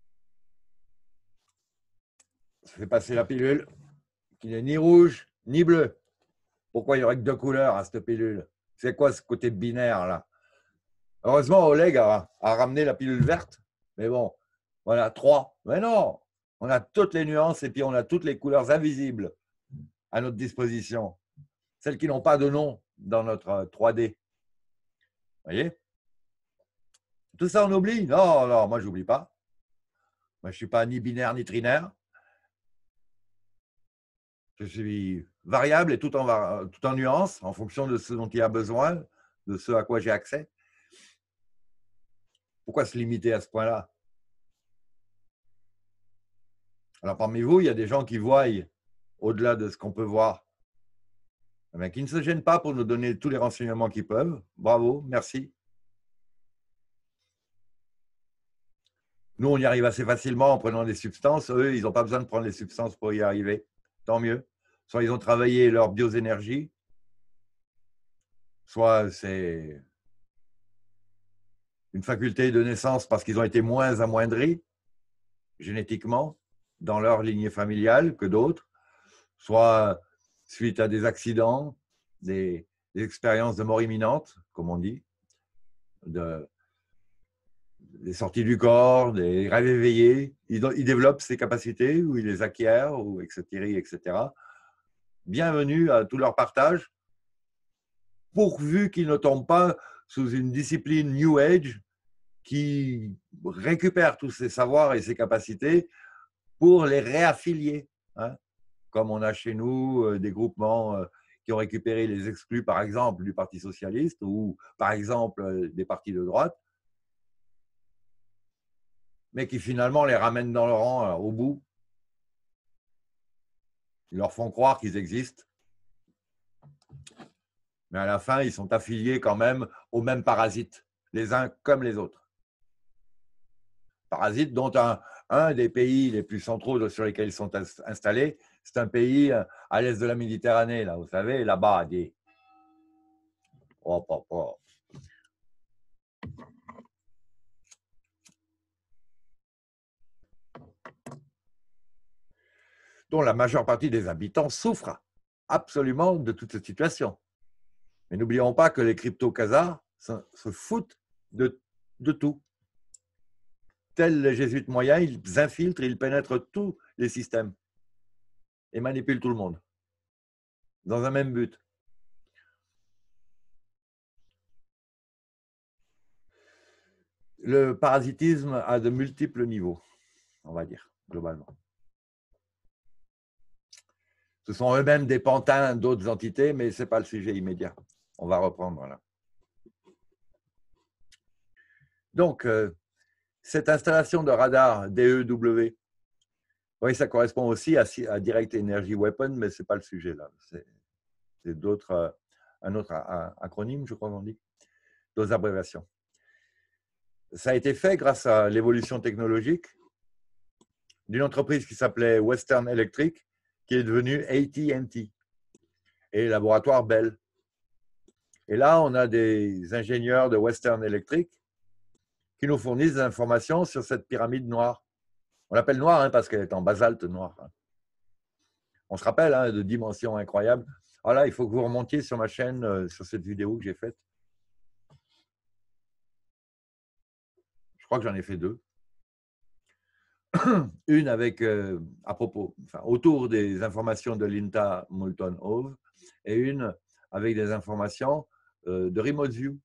Ça fait passer la pilule, qui n'est ni rouge, ni bleu. Pourquoi il n'y aurait que deux couleurs à cette pilule? C'est quoi ce côté binaire, là? Heureusement, Oleg a, a ramené la pilule verte. Mais bon, voilà, trois. Mais non, on a toutes les nuances et puis on a toutes les couleurs invisibles à notre disposition. Celles qui n'ont pas de nom dans notre trois D. Vous voyez? Tout ça, on oublie? Non, non, moi, je n'oublie pas. Moi, je ne suis pas ni binaire ni trinaire. Je suis variable et tout en, tout en nuances en fonction de ce dont il y a besoin, de ce à quoi j'ai accès. Pourquoi se limiter à ce point-là? Alors, parmi vous, il y a des gens qui voient au-delà de ce qu'on peut voir, mais qui ne se gênent pas pour nous donner tous les renseignements qu'ils peuvent. Bravo, merci. Nous, on y arrive assez facilement en prenant des substances. Eux, ils n'ont pas besoin de prendre les substances pour y arriver. Tant mieux. Soit ils ont travaillé leur bioénergie, soit c'est une faculté de naissance parce qu'ils ont été moins amoindris génétiquement dans leur lignée familiale que d'autres, soit suite à des accidents, des, des expériences de mort imminente, comme on dit, de, des sorties du corps, des rêves éveillés. Ils, ils développent ces capacités ou ils les acquièrent, ou et cetera, et cetera. Bienvenue à tout leur partage, pourvu qu'ils ne tombent pas sous une discipline New Age qui récupère tous ces savoirs et ces capacités pour les réaffilier. Hein, comme on a chez nous euh, des groupements euh, qui ont récupéré les exclus, par exemple, du Parti socialiste ou, par exemple, euh, des partis de droite, mais qui finalement les ramènent dans leur rang euh, au bout. Ils leur font croire qu'ils existent. Mais à la fin, ils sont affiliés quand même aux mêmes parasites, les uns comme les autres. Parasites dont un, un des pays les plus centraux sur lesquels ils sont installés, c'est un pays à l'est de la Méditerranée, là, vous savez, là-bas, des... Oh, oh, oh. dont la majeure partie des habitants souffrent absolument de toute cette situation. Mais n'oublions pas que les crypto-khazars se foutent de, de tout. Tels les jésuites moyens, ils infiltrent, ils pénètrent tous les systèmes et manipulent tout le monde dans un même but. Le parasitisme a de multiples niveaux, on va dire, globalement. Ce sont eux-mêmes des pantins d'autres entités, mais ce n'est pas le sujet immédiat. On va reprendre là. Donc, euh, cette installation de radar D E W, oui, ça correspond aussi à, à Direct Energy Weapon, mais ce n'est pas le sujet là. C'est d'autres, un autre acronyme, je crois qu'on dit. d'autres abréviations. Ça a été fait grâce à l'évolution technologique d'une entreprise qui s'appelait Western Electric, qui est devenue A T and T, et laboratoire Bell. Et là, on a des ingénieurs de Western Electric qui nous fournissent des informations sur cette pyramide noire. On l'appelle noire hein, parce qu'elle est en basalte noir. On se rappelle hein, de dimensions incroyables. Voilà, il faut que vous remontiez sur ma chaîne, euh, sur cette vidéo que j'ai faite. Je crois que j'en ai fait deux. Une avec, euh, à propos, enfin, autour des informations de Linda Moulton Howe et une avec des informations euh, de Remote View.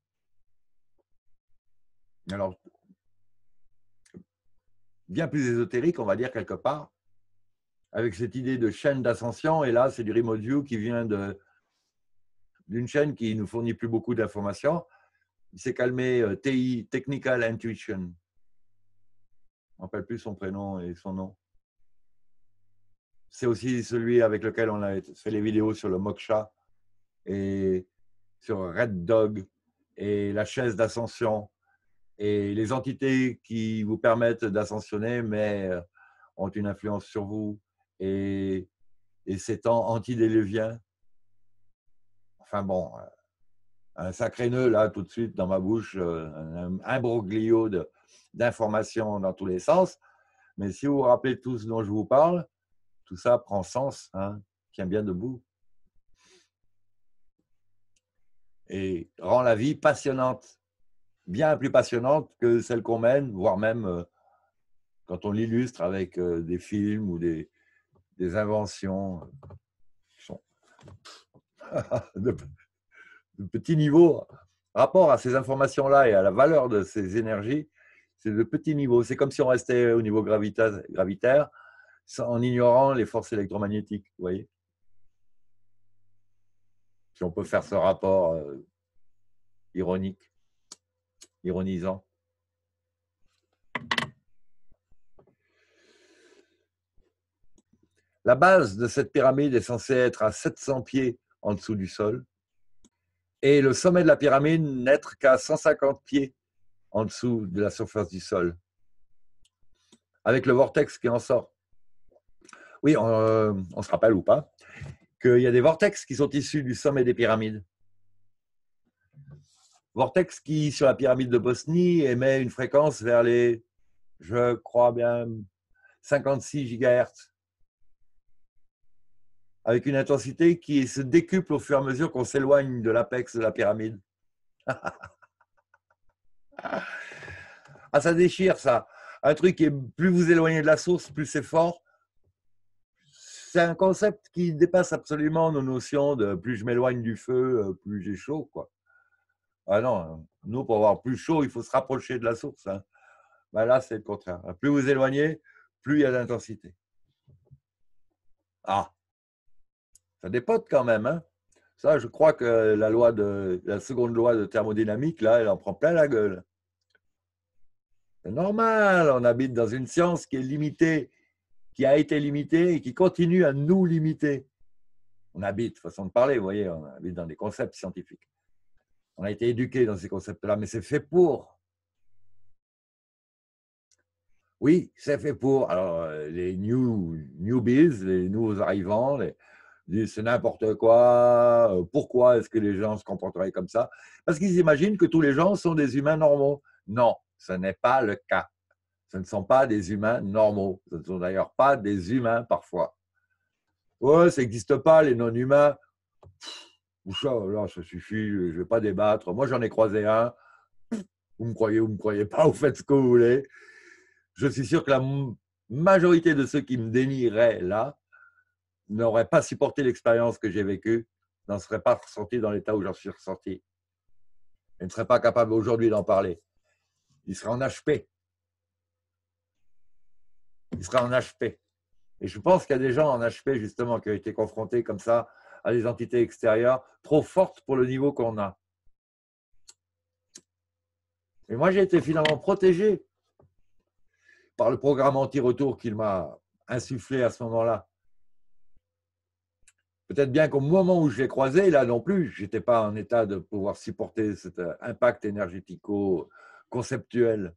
Alors, bien plus ésotérique, on va dire quelque part, avec cette idée de chaîne d'ascension. Et là, c'est du Remote View qui vient de, d'une chaîne qui nous fournit plus beaucoup d'informations. Il s'est calmé euh, T I, Technical Intuition. Je ne me rappelle plus son prénom et son nom. C'est aussi celui avec lequel on a fait les vidéos sur le Moksha et sur Red Dog et la chaise d'ascension et les entités qui vous permettent d'ascensionner mais ont une influence sur vous et, et ces temps antidéluviens. Enfin bon, un sacré nœud là tout de suite dans ma bouche, un imbroglio d'informations dans tous les sens. Mais si vous vous rappelez tout ce dont je vous parle, tout ça prend sens, hein, tient bien debout. Et rend la vie passionnante, bien plus passionnante que celle qu'on mène, voire même euh, quand on l'illustre avec euh, des films ou des, des inventions euh, qui sont de, de petit niveau. Rapport à ces informations-là et à la valeur de ces énergies, c'est de petit niveau. C'est comme si on restait au niveau gravita, gravitaire en ignorant les forces électromagnétiques, vous voyez. Si on peut faire ce rapport euh, ironique, ironisant. La base de cette pyramide est censée être à sept cents pieds en dessous du sol et le sommet de la pyramide n'être qu'à cent cinquante pieds en dessous de la surface du sol, avec le vortex qui en sort. Oui, on, euh, on se rappelle ou pas qu'il y a des vortex qui sont issus du sommet des pyramides. Vortex qui, sur la pyramide de Bosnie, émet une fréquence vers les, je crois bien, cinquante-six gigahertz, avec une intensité qui se décuple au fur et à mesure qu'on s'éloigne de l'apex de la pyramide. Ah, ça déchire, ça. Un truc qui est, plus vous éloignez de la source, plus c'est fort. C'est un concept qui dépasse absolument nos notions de plus je m'éloigne du feu, plus j'ai chaud, quoi. Ah non, nous, pour avoir plus chaud, il faut se rapprocher de la source. Hein. Ben là, c'est le contraire. Plus vous éloignez, plus il y a d'intensité. Ah, ça dépote quand même. Hein. Ça, je crois que la loi de la seconde loi de thermodynamique, là, elle en prend plein la gueule. C'est normal, on habite dans une science qui est limitée, qui a été limitée et qui continue à nous limiter. On habite, façon de parler, vous voyez, on habite dans des concepts scientifiques. On a été éduqué dans ces concepts-là, mais c'est fait pour. Oui, c'est fait pour. Alors, les new, newbies, les nouveaux arrivants, les, disent c'est n'importe quoi, pourquoi est-ce que les gens se comporteraient comme ça? Parce qu'ils imaginent que tous les gens sont des humains normaux. Non, ce n'est pas le cas. Ce ne sont pas des humains normaux. Ce ne sont d'ailleurs pas des humains parfois. Ouais, ça n'existe pas, les non-humains. Ça, là, ça suffit, je ne vais pas débattre. Moi, j'en ai croisé un. Vous me croyez, vous ne me croyez pas, vous faites ce que vous voulez. Je suis sûr que la majorité de ceux qui me dénieraient là n'auraient pas supporté l'expérience que j'ai vécue, n'en seraient pas ressortis dans l'état où j'en suis ressorti. Ils ne seraient pas capables aujourd'hui d'en parler. Ils seraient en H P. Ils seraient en H P. Et je pense qu'il y a des gens en H P, justement, qui ont été confrontés comme ça à des entités extérieures trop fortes pour le niveau qu'on a. Et moi, j'ai été finalement protégé par le programme anti-retour qu'il m'a insufflé à ce moment-là. Peut-être bien qu'au moment où je l'ai croisé, là non plus, je n'étais pas en état de pouvoir supporter cet impact énergético-conceptuel.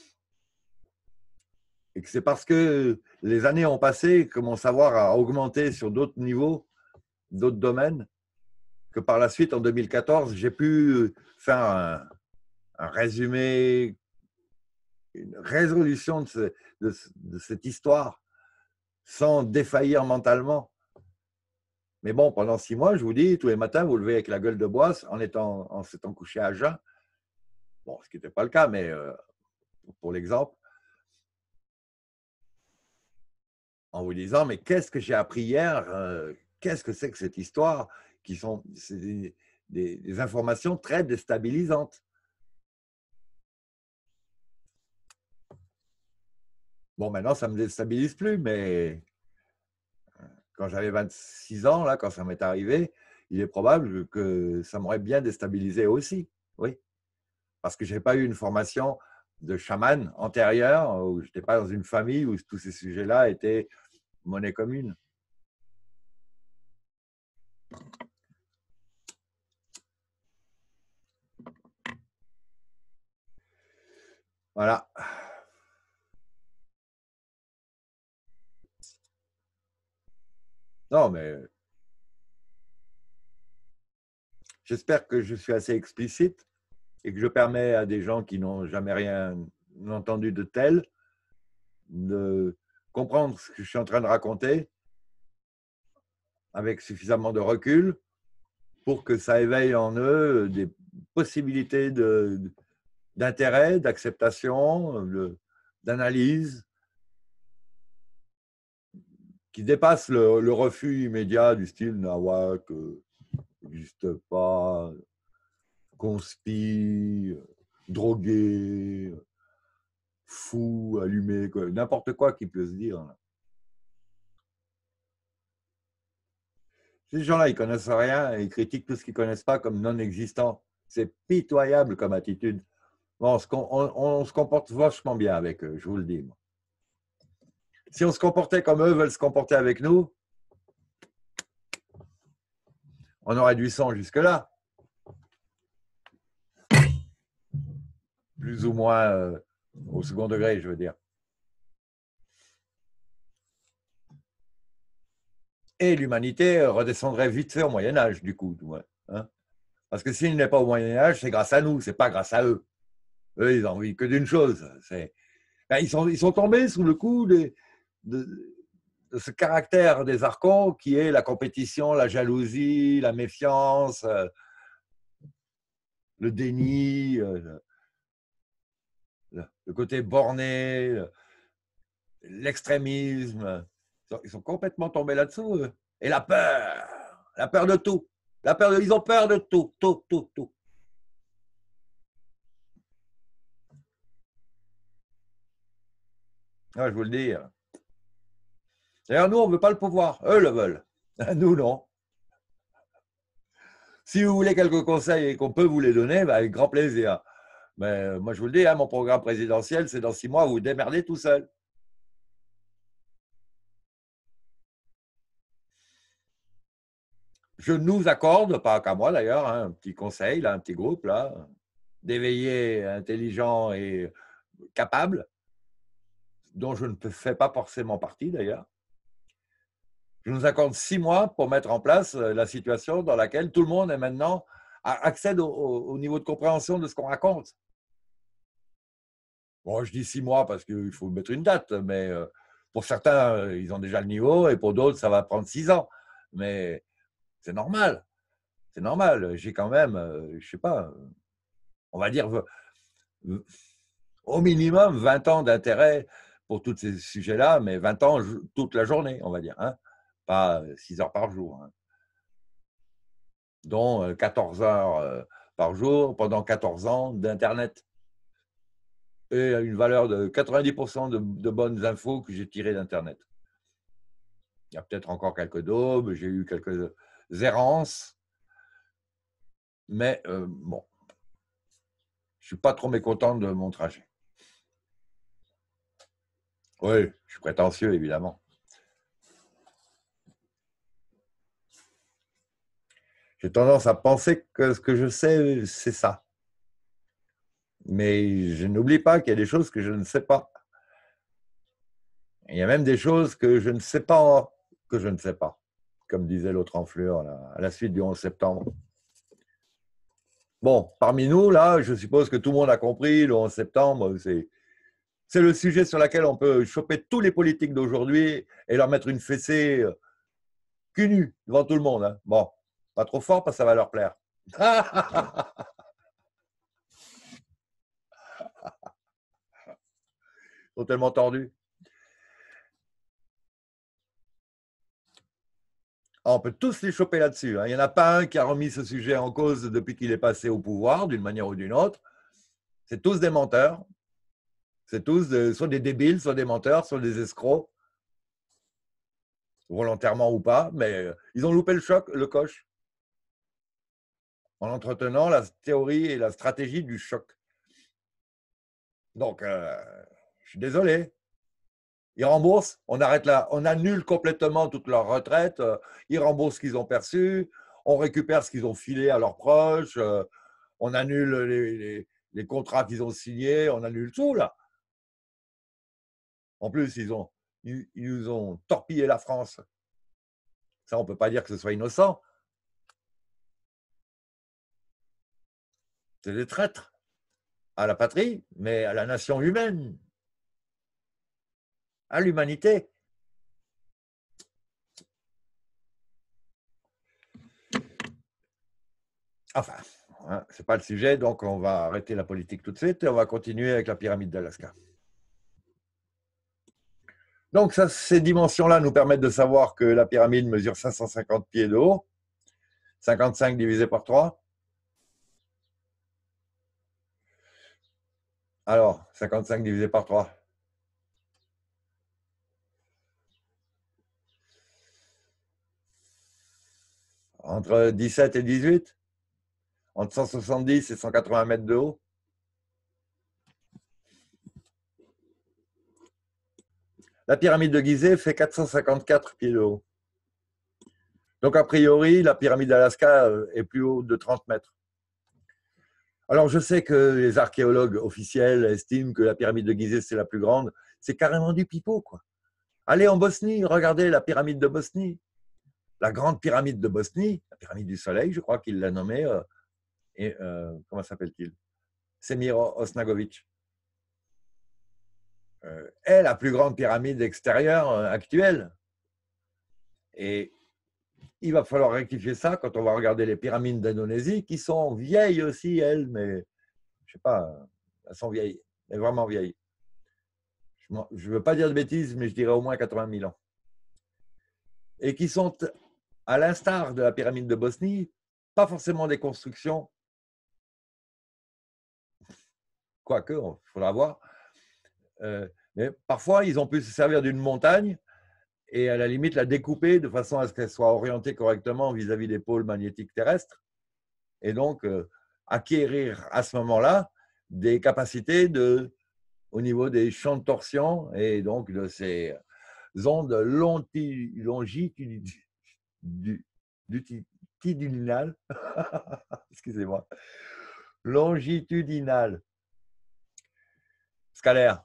Et que c'est parce que les années ont passé, que mon savoir a augmenté sur d'autres niveaux, d'autres domaines, que par la suite, en deux mille quatorze, j'ai pu faire un, un résumé, une résolution de, ce, de, de cette histoire sans défaillir mentalement. Mais bon, pendant six mois, je vous dis, tous les matins, vous levez avec la gueule de bois en étant, en s'étant couché à jeun. Bon, ce qui n'était pas le cas, mais euh, pour l'exemple, en vous disant, mais qu'est-ce que j'ai appris hier euh, Qu'est-ce que c'est que cette histoire qui sont des, des, des informations très déstabilisantes. Bon, maintenant, ça ne me déstabilise plus, mais quand j'avais vingt-six ans, là, quand ça m'est arrivé, il est probable que ça m'aurait bien déstabilisé aussi, oui. Parce que je n'ai pas eu une formation de chaman antérieure, où je n'étais pas dans une famille où tous ces sujets-là étaient monnaie commune. Voilà. Non, mais j'espère que je suis assez explicite et que je permets à des gens qui n'ont jamais rien entendu de tel de comprendre ce que je suis en train de raconter avec suffisamment de recul pour que ça éveille en eux des possibilités de, d'intérêt, d'acceptation, de, d'analyse qui dépassent le, le refus immédiat du style Nawak, n'existe pas, conspi, drogué, fou, allumé, n'importe quoi qui peut se dire. Ces gens-là, ils ne connaissent rien et ils critiquent tout ce qu'ils ne connaissent pas comme non existant. C'est pitoyable comme attitude. Bon, on, on, on se comporte vachement bien avec eux, je vous le dis. Moi. Si on se comportait comme eux veulent se comporter avec nous, on aurait du sang jusque-là. Plus ou moins euh, au second degré, je veux dire. Et l'humanité redescendrait vite fait au Moyen-Âge, du coup. Ouais, hein. Parce que s'il n'est pas au Moyen-Âge, c'est grâce à nous, c'est pas grâce à eux. Eux, ils n'ont envie que d'une chose. C'est... Ben, ils, sont, ils sont tombés sous le coup des, de, de ce caractère des archons qui est la compétition, la jalousie, la méfiance, euh, le déni, euh, le, le côté borné, le, l'extrémisme. Ils sont complètement tombés là-dessous. Eux. Et la peur, la peur de tout. La peur de, ils ont peur de tout, tout, tout, tout. Ah, je vous le dis. D'ailleurs, nous, on ne veut pas le pouvoir. Eux le veulent. Nous, non. Si vous voulez quelques conseils et qu'on peut vous les donner, bah, avec grand plaisir. Mais moi, je vous le dis, hein, mon programme présidentiel, c'est dans six mois, vous vous démerdez tout seul. Je nous accorde, pas qu'à moi d'ailleurs, hein, un petit conseil, là, un petit groupe, là, d'éveillés, intelligents et capables, dont je ne fais pas forcément partie d'ailleurs. Je nous accorde six mois pour mettre en place la situation dans laquelle tout le monde est maintenant accède au, au niveau de compréhension de ce qu'on raconte. Bon, je dis six mois parce qu'il faut mettre une date, mais pour certains, ils ont déjà le niveau et pour d'autres, ça va prendre six ans. Mais c'est normal. C'est normal. J'ai quand même, je ne sais pas, on va dire au minimum vingt ans d'intérêt pour tous ces sujets-là, mais vingt ans toute la journée, on va dire, hein, pas six heures par jour, hein, dont quatorze heures par jour pendant quatorze ans d'Internet. Et une valeur de quatre-vingt-dix pour cent de, de bonnes infos que j'ai tirées d'Internet. Il y a peut-être encore quelques daubes, j'ai eu quelques errances, mais euh, bon, je ne suis pas trop mécontent de mon trajet. Oui, je suis prétentieux, évidemment. J'ai tendance à penser que ce que je sais, c'est ça. Mais je n'oublie pas qu'il y a des choses que je ne sais pas. Il y a même des choses que je ne sais pas, que je ne sais pas, comme disait l'autre enflure à la suite du onze septembre. Bon, parmi nous, là, je suppose que tout le monde a compris, le onze septembre, c'est, c'est le sujet sur lequel on peut choper tous les politiques d'aujourd'hui et leur mettre une fessée cul nu devant tout le monde. Hein. Bon, pas trop fort parce que ça va leur plaire. Ils sont tellement tordus. On peut tous les choper là-dessus. Hein. Il n'y en a pas un qui a remis ce sujet en cause depuis qu'il est passé au pouvoir, d'une manière ou d'une autre. C'est tous des menteurs. C'est tous de, soit des débiles, soit des menteurs, soit des escrocs. Volontairement ou pas, mais ils ont loupé le choc, le coche. En entretenant la théorie et la stratégie du choc. Donc, euh, je suis désolé. Ils remboursent, on arrête là, on annule complètement toute leur retraite, euh, ils remboursent ce qu'ils ont perçu, on récupère ce qu'ils ont filé à leurs proches, euh, on annule les, les, les contrats qu'ils ont signés, on annule tout là. En plus, ils, ont, ils, ils nous ont torpillé la France. Ça, on ne peut pas dire que ce soit innocent. C'est des traîtres à la patrie, mais à la nation humaine, à l'humanité. Enfin, hein, ce n'est pas le sujet, donc on va arrêter la politique tout de suite et on va continuer avec la pyramide d'Alaska. Donc, ça, ces dimensions-là nous permettent de savoir que la pyramide mesure cinq cent cinquante pieds de haut, cinquante-cinq divisé par trois. Alors, cinquante-cinq divisé par trois. Entre dix-sept et dix-huit. Entre cent soixante-dix et cent quatre-vingts mètres de haut. La pyramide de Gizeh fait quatre cent cinquante-quatre pieds de haut. Donc, a priori, la pyramide d'Alaska est plus haute de trente mètres. Alors, je sais que les archéologues officiels estiment que la pyramide de Gizeh, c'est la plus grande. C'est carrément du pipeau, quoi. Allez en Bosnie, regardez la pyramide de Bosnie. La grande pyramide de Bosnie, la pyramide du Soleil, je crois qu'il l'a nommée, euh, et, euh, comment s'appelle-t-il? Semir Osnagovic. Euh, est la plus grande pyramide extérieure euh, actuelle. Et il va falloir rectifier ça quand on va regarder les pyramides d'Indonésie, qui sont vieilles aussi, elles, mais je ne sais pas, elles sont vieilles, mais vraiment vieilles. Je ne veux pas dire de bêtises, mais je dirais au moins quatre-vingt mille ans. Et qui sont, à l'instar de la pyramide de Bosnie, pas forcément des constructions, quoique, il faudra voir, euh, mais parfois, ils ont pu se servir d'une montagne et à la limite la découper de façon à ce qu'elle soit orientée correctement vis-à-vis des pôles magnétiques terrestres et donc euh, acquérir à ce moment-là des capacités de, au niveau des champs de torsion et donc de ces ondes longitudinales, excusez-moi, longitudinales, scalaires.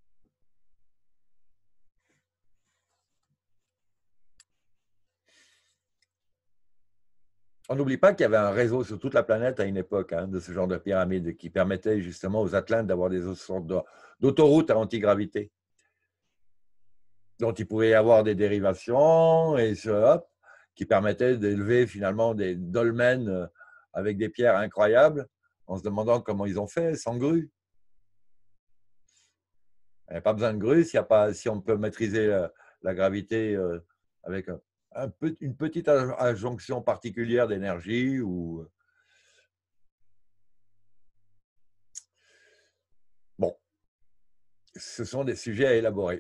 On n'oublie pas qu'il y avait un réseau sur toute la planète à une époque hein, de ce genre de pyramide qui permettait justement aux Atlantes d'avoir des sortes d'autoroutes à antigravité dont il pouvait y avoir des dérivations et ce, hop, qui permettaient d'élever finalement des dolmens avec des pierres incroyables en se demandant comment ils ont fait sans grue. Il n'y a pas besoin de grue si, y a pas, si on peut maîtriser la, la gravité euh, avec un, un peu, une petite adjonction particulière d'énergie ou bon, ce sont des sujets à élaborer.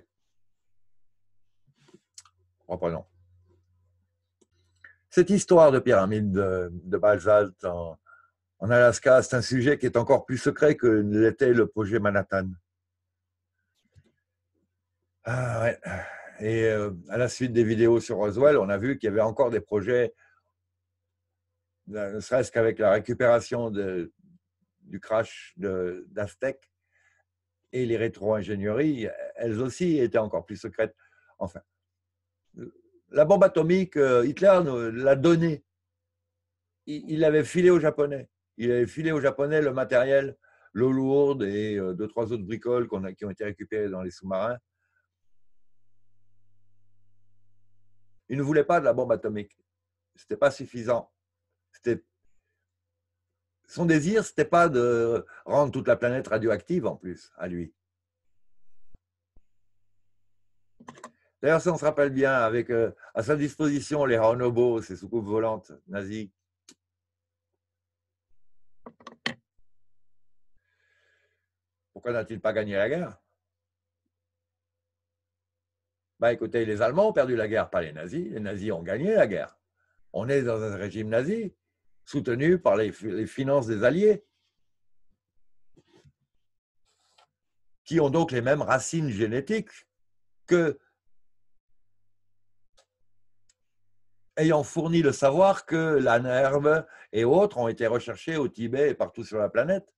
Reprenons. Cette histoire de pyramide de, de basalte en, en Alaska, c'est un sujet qui est encore plus secret que l'était le projet Manhattan. Ah ouais. Et euh, à la suite des vidéos sur Roswell, on a vu qu'il y avait encore des projets ne serait-ce qu'avec la récupération de, du crash d'Aztec et les rétro-ingénieries, elles aussi étaient encore plus secrètes. Enfin, la bombe atomique, Hitler l'a donnée. Il l'avait filé aux Japonais. Il avait filé aux Japonais le matériel, l'eau lourde et deux, trois autres bricoles qu'on a, qui ont été récupérées dans les sous-marins. Il ne voulait pas de la bombe atomique. Ce n'était pas suffisant. Son désir, ce n'était pas de rendre toute la planète radioactive en plus, à lui. D'ailleurs, si on se rappelle bien, avec euh, à sa disposition les Honobo, ces soucoupes volantes nazies, pourquoi n'a-t-il pas gagné la guerre? Bah, écoutez, les Allemands ont perdu la guerre, pas les nazis. Les nazis ont gagné la guerre. On est dans un régime nazi soutenu par les, les finances des Alliés, qui ont donc les mêmes racines génétiques que, ayant fourni le savoir que la nerve et autres ont été recherchés au Tibet et partout sur la planète.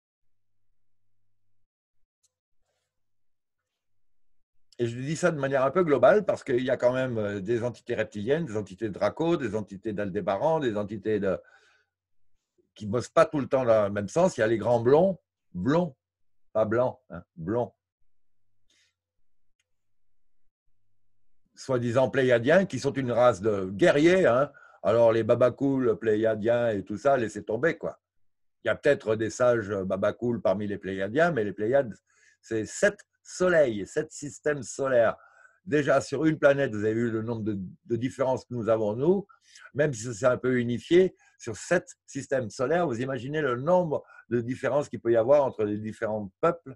Et je dis ça de manière un peu globale parce qu'il y a quand même des entités reptiliennes, des entités de Draco, des entités d'Aldébaran, des entités de... qui ne bossent pas tout le temps dans le même sens. Il y a les grands blonds, blonds, pas blancs, hein, blonds, soi-disant pléiadiens, qui sont une race de guerriers. Hein. Alors les babacools, pléiadiens et tout ça, laissez tomber, quoi. Il y a peut-être des sages babacools parmi les pléiadiens, mais les pléiades, c'est sept soleils, sept systèmes solaires. Déjà, sur une planète, vous avez vu le nombre de, de différences que nous avons, nous, même si c'est un peu unifié, sur sept systèmes solaires, vous imaginez le nombre de différences qu'il peut y avoir entre les différents peuples.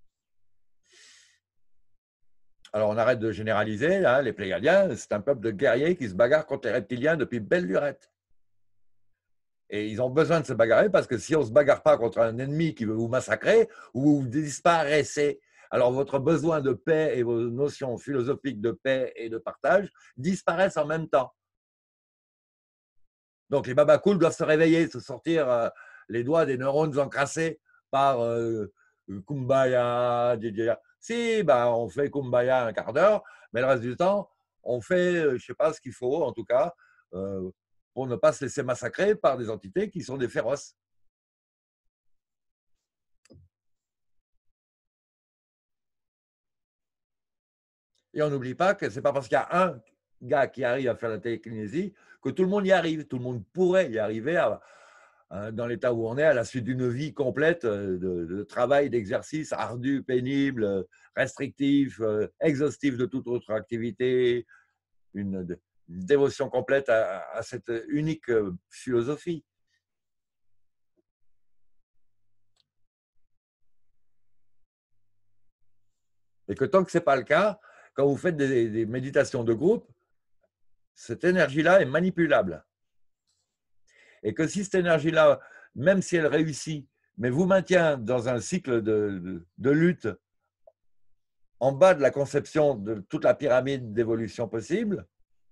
Alors, on arrête de généraliser, hein, les Pléiadiens, c'est un peuple de guerriers qui se bagarrent contre les reptiliens depuis belle lurette. Et ils ont besoin de se bagarrer parce que si on ne se bagarre pas contre un ennemi qui veut vous massacrer, vous disparaissez. Alors, votre besoin de paix et vos notions philosophiques de paix et de partage disparaissent en même temps. Donc, les babacools doivent se réveiller, se sortir euh, les doigts des neurones encrassés par euh, Kumbaya. Si, ben, on fait Kumbaya un quart d'heure, mais le reste du temps, on fait, je ne sais pas ce qu'il faut, en tout cas, euh, pour ne pas se laisser massacrer par des entités qui sont des féroces. Et on n'oublie pas que ce n'est pas parce qu'il y a un gars qui arrive à faire la télékinésie que tout le monde y arrive. Tout le monde pourrait y arriver à, à, dans l'état où on est à la suite d'une vie complète de, de travail, d'exercice ardu, pénible, restrictif, exhaustif de toute autre activité, une, une dévotion complète à, à cette unique philosophie. Et que tant que ce n'est pas le cas, quand vous faites des, des méditations de groupe, cette énergie-là est manipulable. Et que si cette énergie-là, même si elle réussit, mais vous maintient dans un cycle de, de, de lutte en bas de la conception de toute la pyramide d'évolution possible,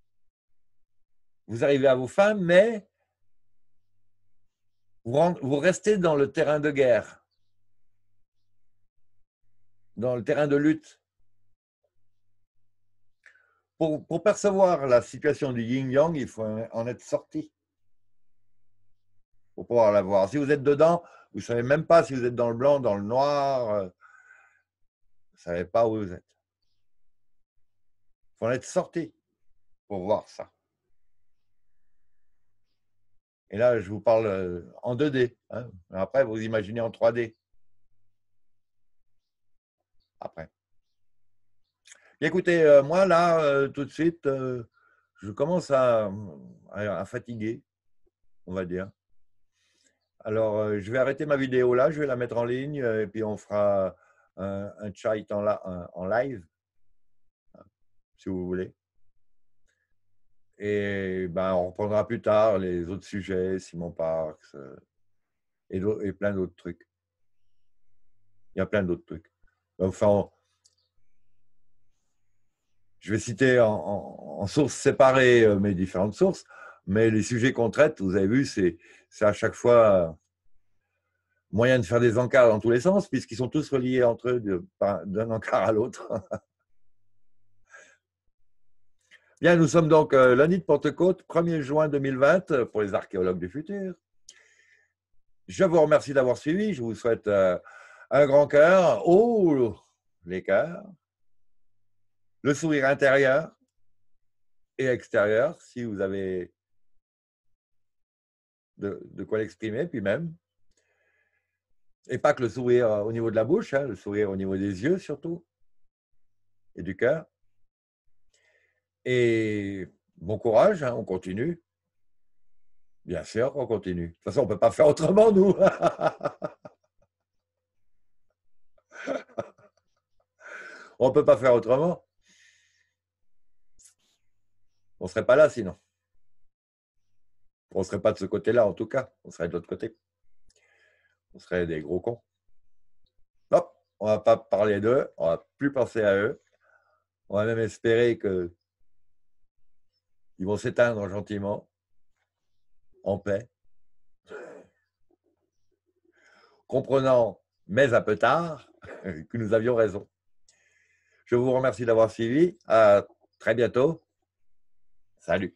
vous arrivez à vos fins, mais vous, vous restez dans le terrain de guerre, dans le terrain de lutte. Pour, pour percevoir la situation du yin-yang, il faut en être sorti pour pouvoir la voir. Si vous êtes dedans, vous ne savez même pas si vous êtes dans le blanc, dans le noir, vous ne savez pas où vous êtes. Il faut en être sorti pour voir ça. Et là, je vous parle en deux D. Hein. Après, vous imaginez en trois D. Après. Et écoutez, euh, moi, là, euh, tout de suite, euh, je commence à, à, à fatiguer, on va dire. Alors, euh, je vais arrêter ma vidéo là, je vais la mettre en ligne et puis on fera un, un chat en, la, un, en live, si vous voulez. Et ben, on reprendra plus tard les autres sujets, Simon Parkes et, et plein d'autres trucs. Il y a plein d'autres trucs. Enfin, on, je vais citer en, en, en sources séparées mes différentes sources. Mais les sujets qu'on traite, vous avez vu, c'est à chaque fois moyen de faire des encarts dans tous les sens, puisqu'ils sont tous reliés entre eux d'un encart à l'autre. Bien, nous sommes donc euh, lundi de Pentecôte, premier juin deux mille vingt, pour les archéologues du futur. Je vous remercie d'avoir suivi. Je vous souhaite euh, un grand cœur, oh, les cœurs, le sourire intérieur et extérieur, si vous avez de, de quoi l'exprimer, puis même. Et pas que le sourire au niveau de la bouche, hein, le sourire au niveau des yeux surtout, et du cœur. Et bon courage, hein, on continue. Bien sûr qu'on continue. De toute façon, on ne peut pas faire autrement, nous. On ne peut pas faire autrement. On ne serait pas là sinon. On ne serait pas de ce côté-là, en tout cas. On serait de l'autre côté. On serait des gros cons. Hop, on ne va pas parler d'eux. On ne va plus penser à eux. On va même espérer qu'ils vont s'éteindre gentiment, en paix. Comprenant, mais un peu tard, que nous avions raison. Je vous remercie d'avoir suivi. À très bientôt. Salut.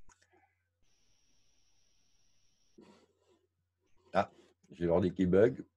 Ah, j'ai l'ordi qui bug.